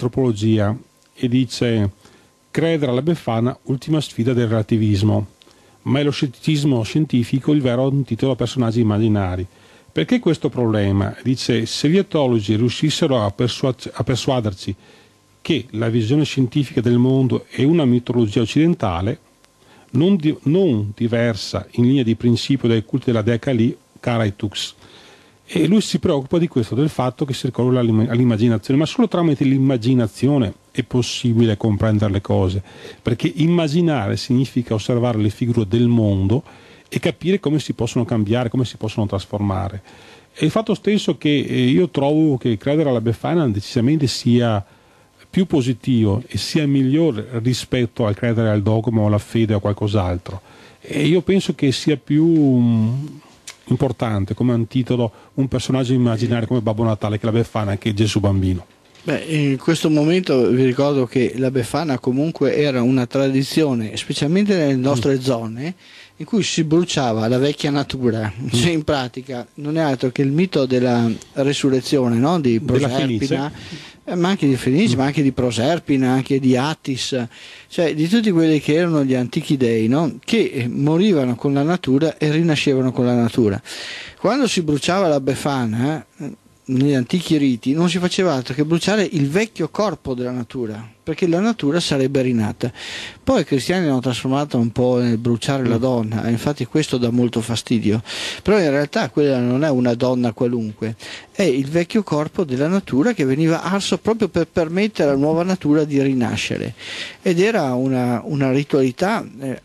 sull'antropologia, e dice: credere alla Befana, ultima sfida del relativismo. ma è lo scetticismo scientifico il vero antitolo a personaggi immaginari. Perché questo problema? Dice, se gli etologi riuscissero a persuaderci che la visione scientifica del mondo è una mitologia occidentale, non diversa in linea di principio dai culti della dea Kali, Kara e Tux. E lui si preoccupa di questo, del fatto che si ricorre all'immaginazione, ma solo tramite l'immaginazione è possibile comprendere le cose, perché immaginare significa osservare le figure del mondo e capire come si possono cambiare, come si possono trasformare. E il fatto stesso che io trovo che credere alla Befana decisamente sia più positivo e sia migliore rispetto al credere al dogma o alla fede o qualcos'altro. E io penso che sia più importante come antitolo un personaggio immaginario come Babbo Natale che la Befana, che Gesù bambino. Beh, in questo momento vi ricordo che la Befana comunque era una tradizione, specialmente nelle nostre zone, in cui si bruciava la vecchia natura, cioè in pratica non è altro che il mito della resurrezione, no? Di Proserpina, ma anche di Fenice, ma anche di Proserpina, anche di Attis, cioè di tutti quelli che erano gli antichi dei, no? Che morivano con la natura e rinascevano con la natura. Quando si bruciava la Befana, negli antichi riti non si faceva altro che bruciare il vecchio corpo della natura, perché la natura sarebbe rinata. Poi i cristiani hanno trasformato un po' nel bruciare la donna, e infatti questo dà molto fastidio, però in realtà quella non è una donna qualunque, è il vecchio corpo della natura che veniva arso proprio per permettere alla nuova natura di rinascere, ed era una ritualità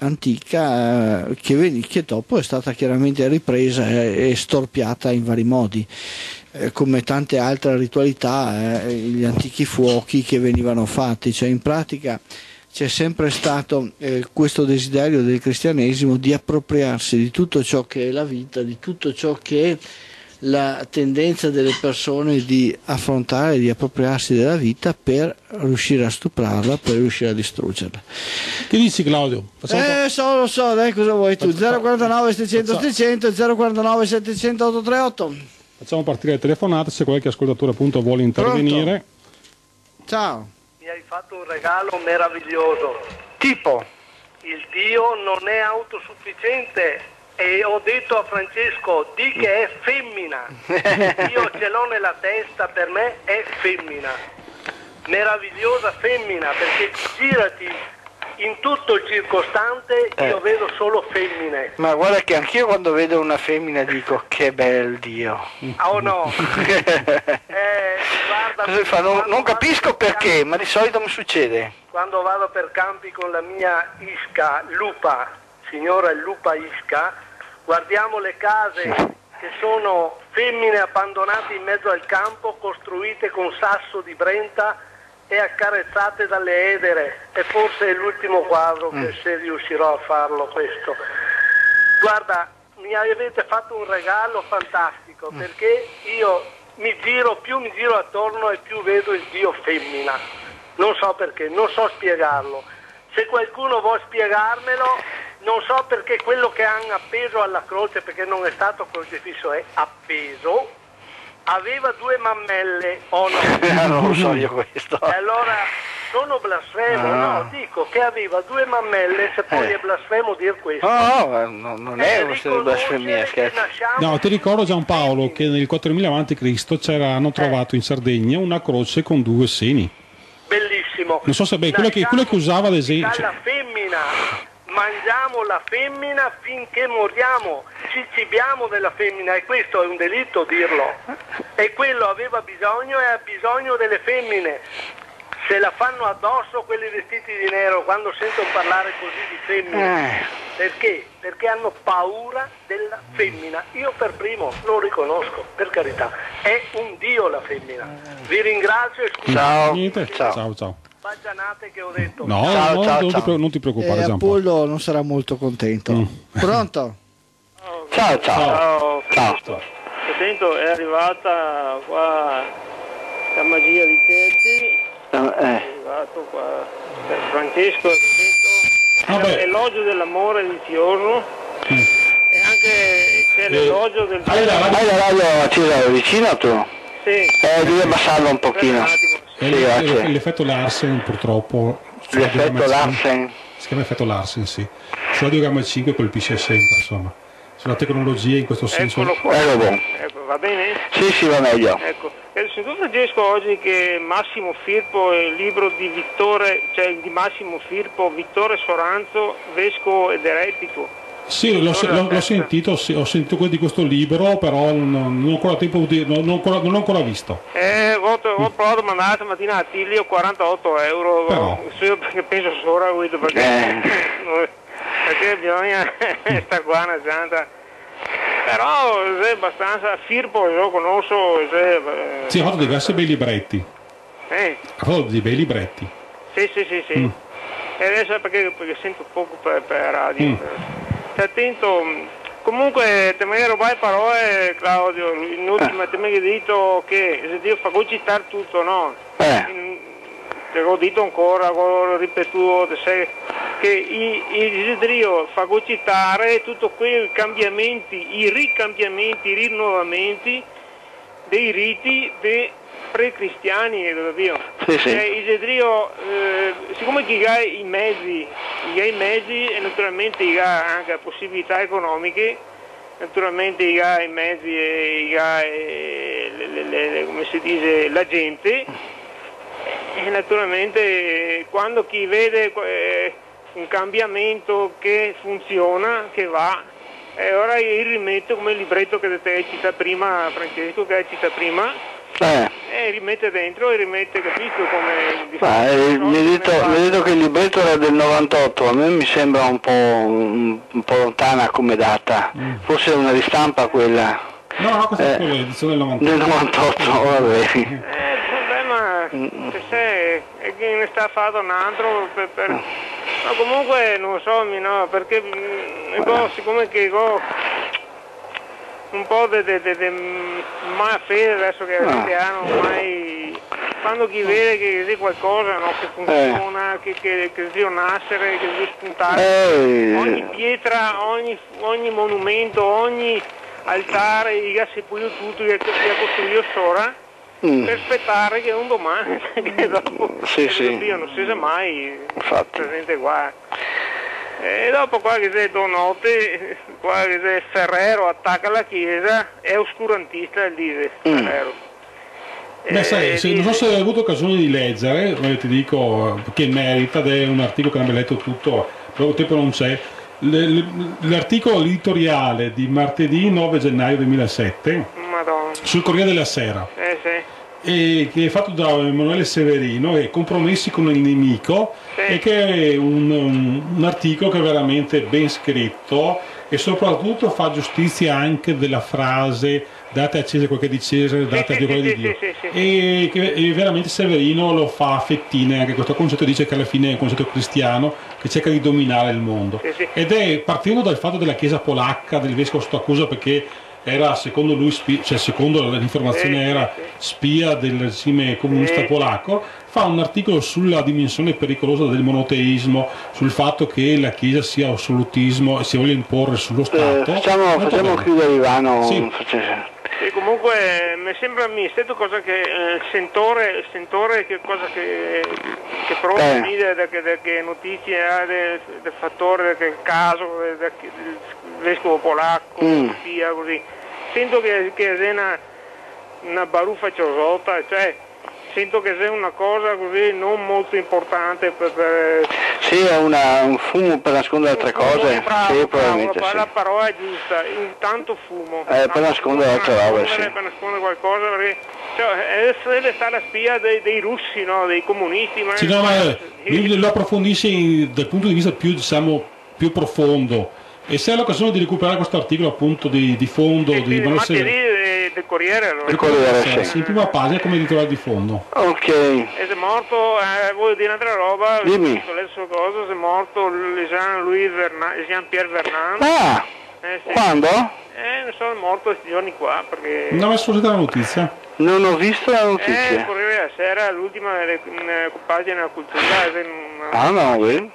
antica che dopo è stata chiaramente ripresa e storpiata in vari modi. Come tante altre ritualità, gli antichi fuochi che venivano fatti, cioè in pratica c'è sempre stato questo desiderio del cristianesimo di appropriarsi di tutto ciò che è la vita, di tutto ciò che è la tendenza delle persone di affrontare, di appropriarsi della vita per riuscire a stuprarla, per riuscire a distruggerla. Che dici, Claudio? Lo so, dai, cosa vuoi tu? 049 700 700 049 700 838. Facciamo partire le telefonate, se qualche ascoltatore appunto vuole intervenire. Pronto? Ciao. Mi hai fatto un regalo meraviglioso. Tipo? Il Dio non è autosufficiente e ho detto a Francesco, di che è femmina. Io ce l'ho nella testa, per me è femmina. Meravigliosa femmina, perché girati in tutto il circostante io vedo solo femmine. Ma guarda che anch'io quando vedo una femmina dico che bel Dio. Oh no. Guarda, non capisco perché, ma di solito mi succede. Quando vado per campi con la mia Isca, Lupa, signora Lupa Isca, guardiamo le case che sono femmine abbandonate in mezzo al campo, costruite con sasso di Brenta e accarezzate dalle edere, e forse è l'ultimo quadro che se riuscirò a farlo questo. Guarda, mi avete fatto un regalo fantastico, perché io più mi giro attorno e più vedo il Dio femmina, non so perché, non so spiegarlo. Se qualcuno vuole spiegarmelo, non so perché quello che hanno appeso alla croce, perché non è stato crocifisso, è appeso, aveva due mammelle o no? Non lo so io questo. E allora sono blasfemo, no, dico che aveva due mammelle, se poi è blasfemo dir questo. No, non è una blasfemia, scherzo. No, ti ricordo Giampaolo che nel 4000 a.C. hanno trovato in Sardegna una croce con due seni. Bellissimo. Non so se quello che usava ad esempio. Dalla femmina, mangiamo la femmina finché moriamo, ci cibiamo della femmina, e questo è un delitto dirlo. E quello aveva bisogno e ha bisogno delle femmine. Se la fanno addosso quelli vestiti di nero quando sentono parlare così di femmine. Perché? Perché hanno paura della femmina. Io per primo lo riconosco, per carità. È un dio la femmina. Vi ringrazio e scusate. Ciao. Baggianate che ho detto. No, ciao. non ti preoccupare, Giampaolo. Apollo non sarà molto contento. Pronto? Ciao. Sento, è arrivata qua la magia di Certi. È arrivato qua per Francesco, l'elogio dell'amore di Tiorno, e anche c'è l'elogio del... Hai la radio accesa vicino tu? Sì. Devi abbassarlo un pochino. L'effetto Larsen purtroppo. L'effetto Larsen? si chiama effetto Larsen, sì. Su Radio Gamma 5 colpisce sempre, insomma. Sulla tecnologia in questo senso. Eccolo qua. Ecco, va bene? Sì, va meglio. Ecco. Sento Francesco oggi che Massimo Firpo, il libro di Massimo Firpo, Vittore Soranzo, vescovo ed eretico. Sì, l'ho sentito, sì, ho sentito di questo libro, però non ho ancora tempo non l'ho ancora visto. Ho provato a mandare stamattina a Tilly, 48 euro, però. Perché penso sopra guido, perché bisogna stare qua una gianta. Però è abbastanza Firpo, lo conosco. Sì, ha fatto diversi bei libretti. Ha fatto dei bei libretti. Sì. E adesso perché sento poco per radio. Stai attento. Comunque te mi hai rubato parole, Claudio, in ultima te mi hai detto che se Dio fa citare tutto, no? Te l'ho detto ancora, l'ho ripetuto, che il Dio fa citare tutto quei cambiamenti, i ricambiamenti, i rinnovamenti dei riti dei pre-cristiani, Dio. Sì. Il Dio, siccome chi ha i mezzi e naturalmente ha anche possibilità economiche, naturalmente ha i mezzi e ha come si dice, la gente, e naturalmente quando chi vede un cambiamento che funziona, che va, e ora io rimetto come il libretto che te hai citato prima, Francesco, che hai citato prima, e rimette dentro e rimette, capisco come... mi hai detto che il libretto era del 98, a me mi sembra un po' lontana come data, forse è una ristampa quella. No, questa è quella edizione del 98. Del 98, vabbè. Il problema è che ne sta fatto un altro ma comunque non so, perché siccome che un po' di mai fede adesso che hanno mai, quando chi vede che c'è qualcosa, no, che funziona, che deve nascere, che deve spuntare, ogni pietra, ogni monumento, ogni altare, gli ha seppellito tutto, gli ha costruito sopra, per aspettare che un domani, che dopo Dio non si sa mai, presente qua. E dopo qua che sei Donotte, qua che sei Ferrero attacca la chiesa, è oscurantista il dice Ferrero. Sai, non so se hai avuto occasione di leggere, ti dico che merita, ed è un articolo che abbiamo letto tutto, però il tempo non c'è. L'articolo editoriale di martedì 9 gennaio 2007 sul Corriere della Sera, e che è fatto da Emanuele Severino, e Compromessi con il nemico, e che è un articolo che è veramente ben scritto, e soprattutto fa giustizia anche della frase date a Cesare quel che è di Cesare, date a Dio quello di Dio, e veramente Severino lo fa a fettine anche questo concetto, dice che alla fine è un concetto cristiano che cerca di dominare il mondo, ed è partendo dal fatto della chiesa polacca, del vescovo sotto accusa, perché era, secondo lui, secondo l'informazione era spia del regime comunista polacco, fa un articolo sulla dimensione pericolosa del monoteismo, sul fatto che la Chiesa sia assolutismo e si voglia imporre sullo Stato. Facciamo chiudere Ivano. Sì. E comunque mi sembra stato cosa che il sentore che cosa che prova che notizie ha del fattore, del caso del vescovo polacco, via così. Sento che è una baruffa ciosota, cioè sento che è una cosa così non molto importante per... Sì, è un fumo per nascondere altre cose. Sì, probabilmente sì. La parola è giusta, intanto fumo. Per nascondere altre robe, sì. Per nascondere qualcosa, perché deve stare la spia dei russi, no? Dei comunisti. Sì, no, ma lo approfondisce dal punto di vista più, diciamo, più profondo. E se hai l'occasione di recuperare questo articolo appunto di fondo di del Corriere, allora. Il Corriere, sì, in prima pagina come editoriale di fondo. Ok. E se è morto, voglio dire un'altra roba, dimmi. Cosa, se è morto Jean-Pierre Vernant. Ah, sì. Quando? Non so, è morto questi giorni qua, perché... Non è sfuggita la notizia? Non ho visto la notizia. Il Corriere della Sera, l'ultima pagina della cultura. No, vedi?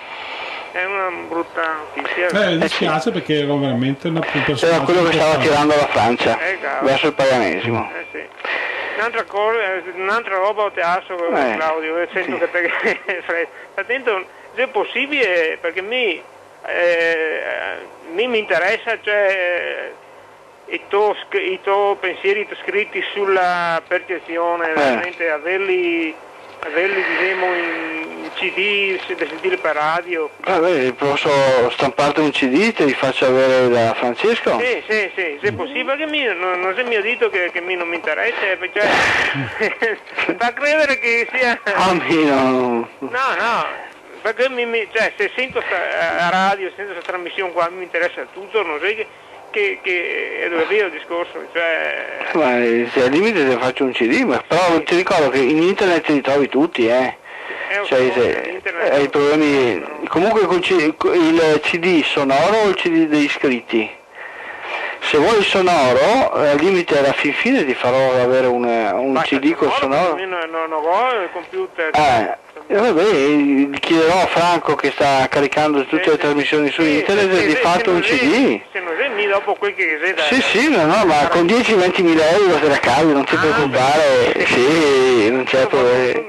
È una brutta notizia. Mi dispiace perché era veramente una persona. Era quello che stava tirando la Francia verso il paganesimo. Sì. Un'altra roba te asso, Claudio, sento che te attento, se è possibile, perché mi interessa, cioè, i tuoi pensieri scritti sulla percezione, veramente averli diciamo in CD, da sentire per radio. Vabbè, posso stamparti un CD, te li faccio avere da Francesco? Sì, se è possibile, perché non si mi ha detto che non mi interessa, cioè, fa credere che sia... No. No, perché cioè, se sento a radio, sento questa trasmissione qua, mi interessa tutto, non so che è dove via il discorso, cioè... Ma al limite ti faccio un CD, ma però ti ricordo che in internet li trovi tutti, cioè, i problemi... Comunque il CD sonoro o il CD degli iscritti? Se vuoi il sonoro, al limite alla fine ti farò avere un CD col sonoro. Non ho il computer. Vabbè, chiederò a Franco che sta caricando tutte le trasmissioni su internet di fatto un CD. Se non sei dopo quel che sei da... Sì, no, ma con 10-20 mila euro te la cavi, non ti preoccupare. Sì, non c'è problema.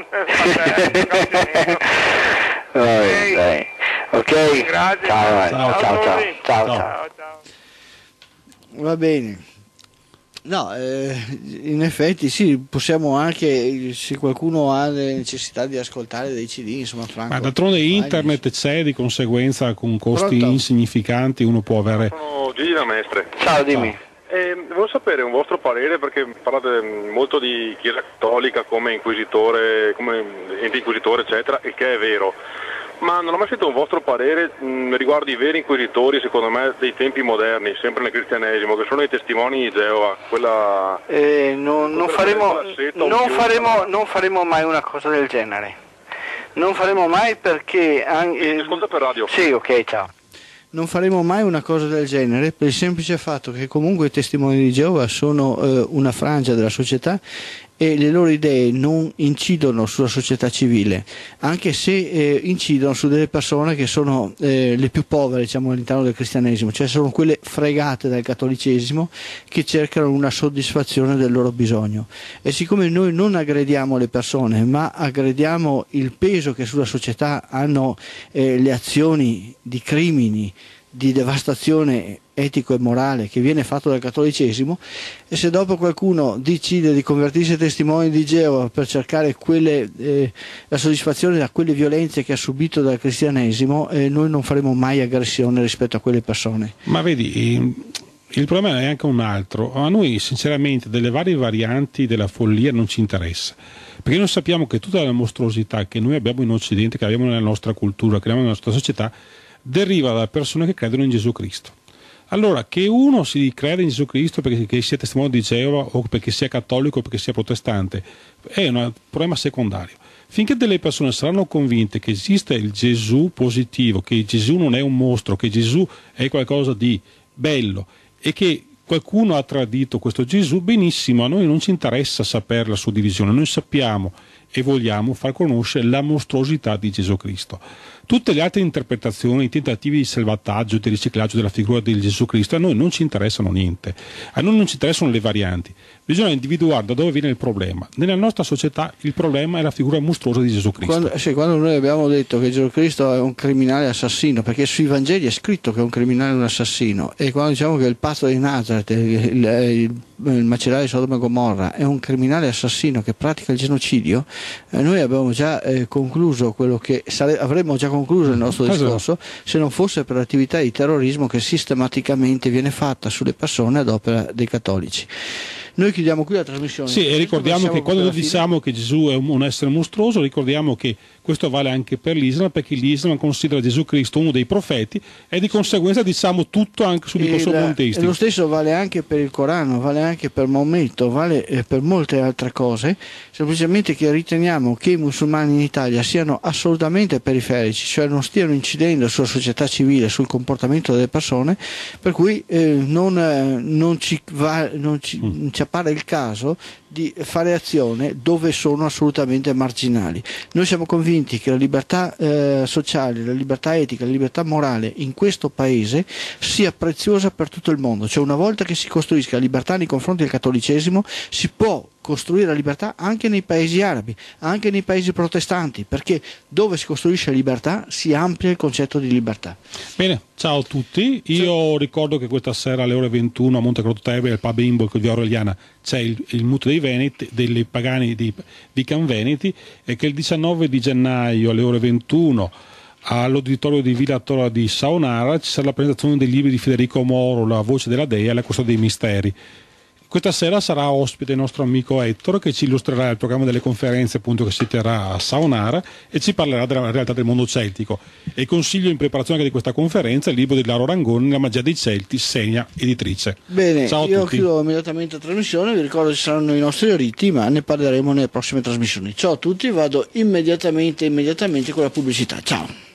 Vabbè, dai. Ok, grazie. Ciao. Va bene. No, in effetti sì, possiamo anche, se qualcuno ha le necessità di ascoltare dei CD, insomma, Franco. Ma d'altronde internet c'è, di conseguenza con costi insignificanti uno può avere... Sono Gigi da Mestre. Ciao, dimmi. Volevo sapere un vostro parere, perché parlate molto di Chiesa Cattolica come inquisitore, come ente inquisitore, eccetera, e che è vero. Ma non ho mai sentito un vostro parere riguardo i veri inquisitori, secondo me, dei tempi moderni, sempre nel cristianesimo, che sono i testimoni di Geova. Non faremo mai una cosa del genere. Non faremo mai perché... Ascolta per radio. Sì, ok, ciao. Non faremo mai una cosa del genere per il semplice fatto che comunque i testimoni di Geova sono una frangia della società e le loro idee non incidono sulla società civile, anche se incidono su delle persone che sono le più povere, diciamo, all'interno del cristianesimo, cioè sono quelle fregate dal cattolicesimo che cercano una soddisfazione del loro bisogno. E siccome noi non aggrediamo le persone, ma aggrediamo il peso che sulla società hanno le azioni di crimini, di devastazione etico e morale che viene fatto dal cattolicesimo, e se dopo qualcuno decide di convertirsi a testimoni di Geova per cercare la soddisfazione da quelle violenze che ha subito dal cristianesimo, noi non faremo mai aggressione rispetto a quelle persone. Ma vedi, il problema è anche un altro. A noi sinceramente delle varie varianti della follia non ci interessa, perché noi sappiamo che tutta la mostruosità che noi abbiamo in Occidente, che abbiamo nella nostra cultura, che abbiamo nella nostra società, deriva da persone che credono in Gesù Cristo. Allora, che uno si crede in Gesù Cristo perché sia testimone di Geova o perché sia cattolico o perché sia protestante è un problema secondario. Finché delle persone saranno convinte che esiste il Gesù positivo, che Gesù non è un mostro, che Gesù è qualcosa di bello e che qualcuno ha tradito questo Gesù, benissimo, a noi non ci interessa sapere la sua divisione, noi sappiamo e vogliamo far conoscere la mostruosità di Gesù Cristo. Tutte le altre interpretazioni, i tentativi di salvataggio, di riciclaggio della figura di Gesù Cristo, a noi non ci interessano niente, a noi non ci interessano le varianti, bisogna individuare da dove viene il problema. Nella nostra società il problema è la figura mostruosa di Gesù Cristo. Quando noi abbiamo detto che Gesù Cristo è un criminale assassino, perché sui Vangeli è scritto che è un criminale e un assassino, e quando diciamo che il pazzo di Nazareth, il macellaio di Sodoma e Gomorra è un criminale assassino che pratica il genocidio, noi abbiamo già concluso quello che avremmo già concluso il nostro discorso se non fosse per l'attività di terrorismo che sistematicamente viene fatta sulle persone ad opera dei cattolici. Noi chiudiamo qui la trasmissione. Sì, e ricordiamo che quando diciamo che Gesù è un essere mostruoso, ricordiamo che questo vale anche per l'Islam, perché l'Islam considera Gesù Cristo uno dei profeti e di conseguenza diciamo tutto anche sul discorso monteistico. Lo stesso vale anche per il Corano, vale anche per Maometto, vale per molte altre cose, semplicemente che riteniamo che i musulmani in Italia siano assolutamente periferici, cioè non stiano incidendo sulla società civile, sul comportamento delle persone, per cui non ci appare il caso di fare azione dove sono assolutamente marginali. Noi siamo convinti che la libertà sociale, la libertà etica, la libertà morale in questo paese sia preziosa per tutto il mondo, cioè una volta che si costruisca la libertà nei confronti del cattolicesimo si può costruire la libertà anche nei paesi arabi, anche nei paesi protestanti, perché dove si costruisce libertà si amplia il concetto di libertà. Bene, ciao a tutti, io ricordo che questa sera alle ore 21 a Montecroto Terme, al pub Imbol con via Aureliana, c'è il mutuo dei Veneti, dei pagani di Canveneti, e che il 19 di gennaio alle ore 21 all'uditorio di Villa Torre di Saonara ci sarà la presentazione dei libri di Federico Moro, La voce della Dea e La costa dei misteri. Questa sera sarà ospite il nostro amico Ettore, che ci illustrerà il programma delle conferenze appunto che si terrà a Saonara e ci parlerà della realtà del mondo celtico. E consiglio in preparazione anche di questa conferenza il libro di Lauro Rangoni, La magia dei Celti, segna editrice. Bene, ciao a io tutti. chiudo immediatamente la trasmissione, vi ricordo che ci saranno i nostri riti, ma ne parleremo nelle prossime trasmissioni. Ciao a tutti, vado immediatamente con la pubblicità. Ciao.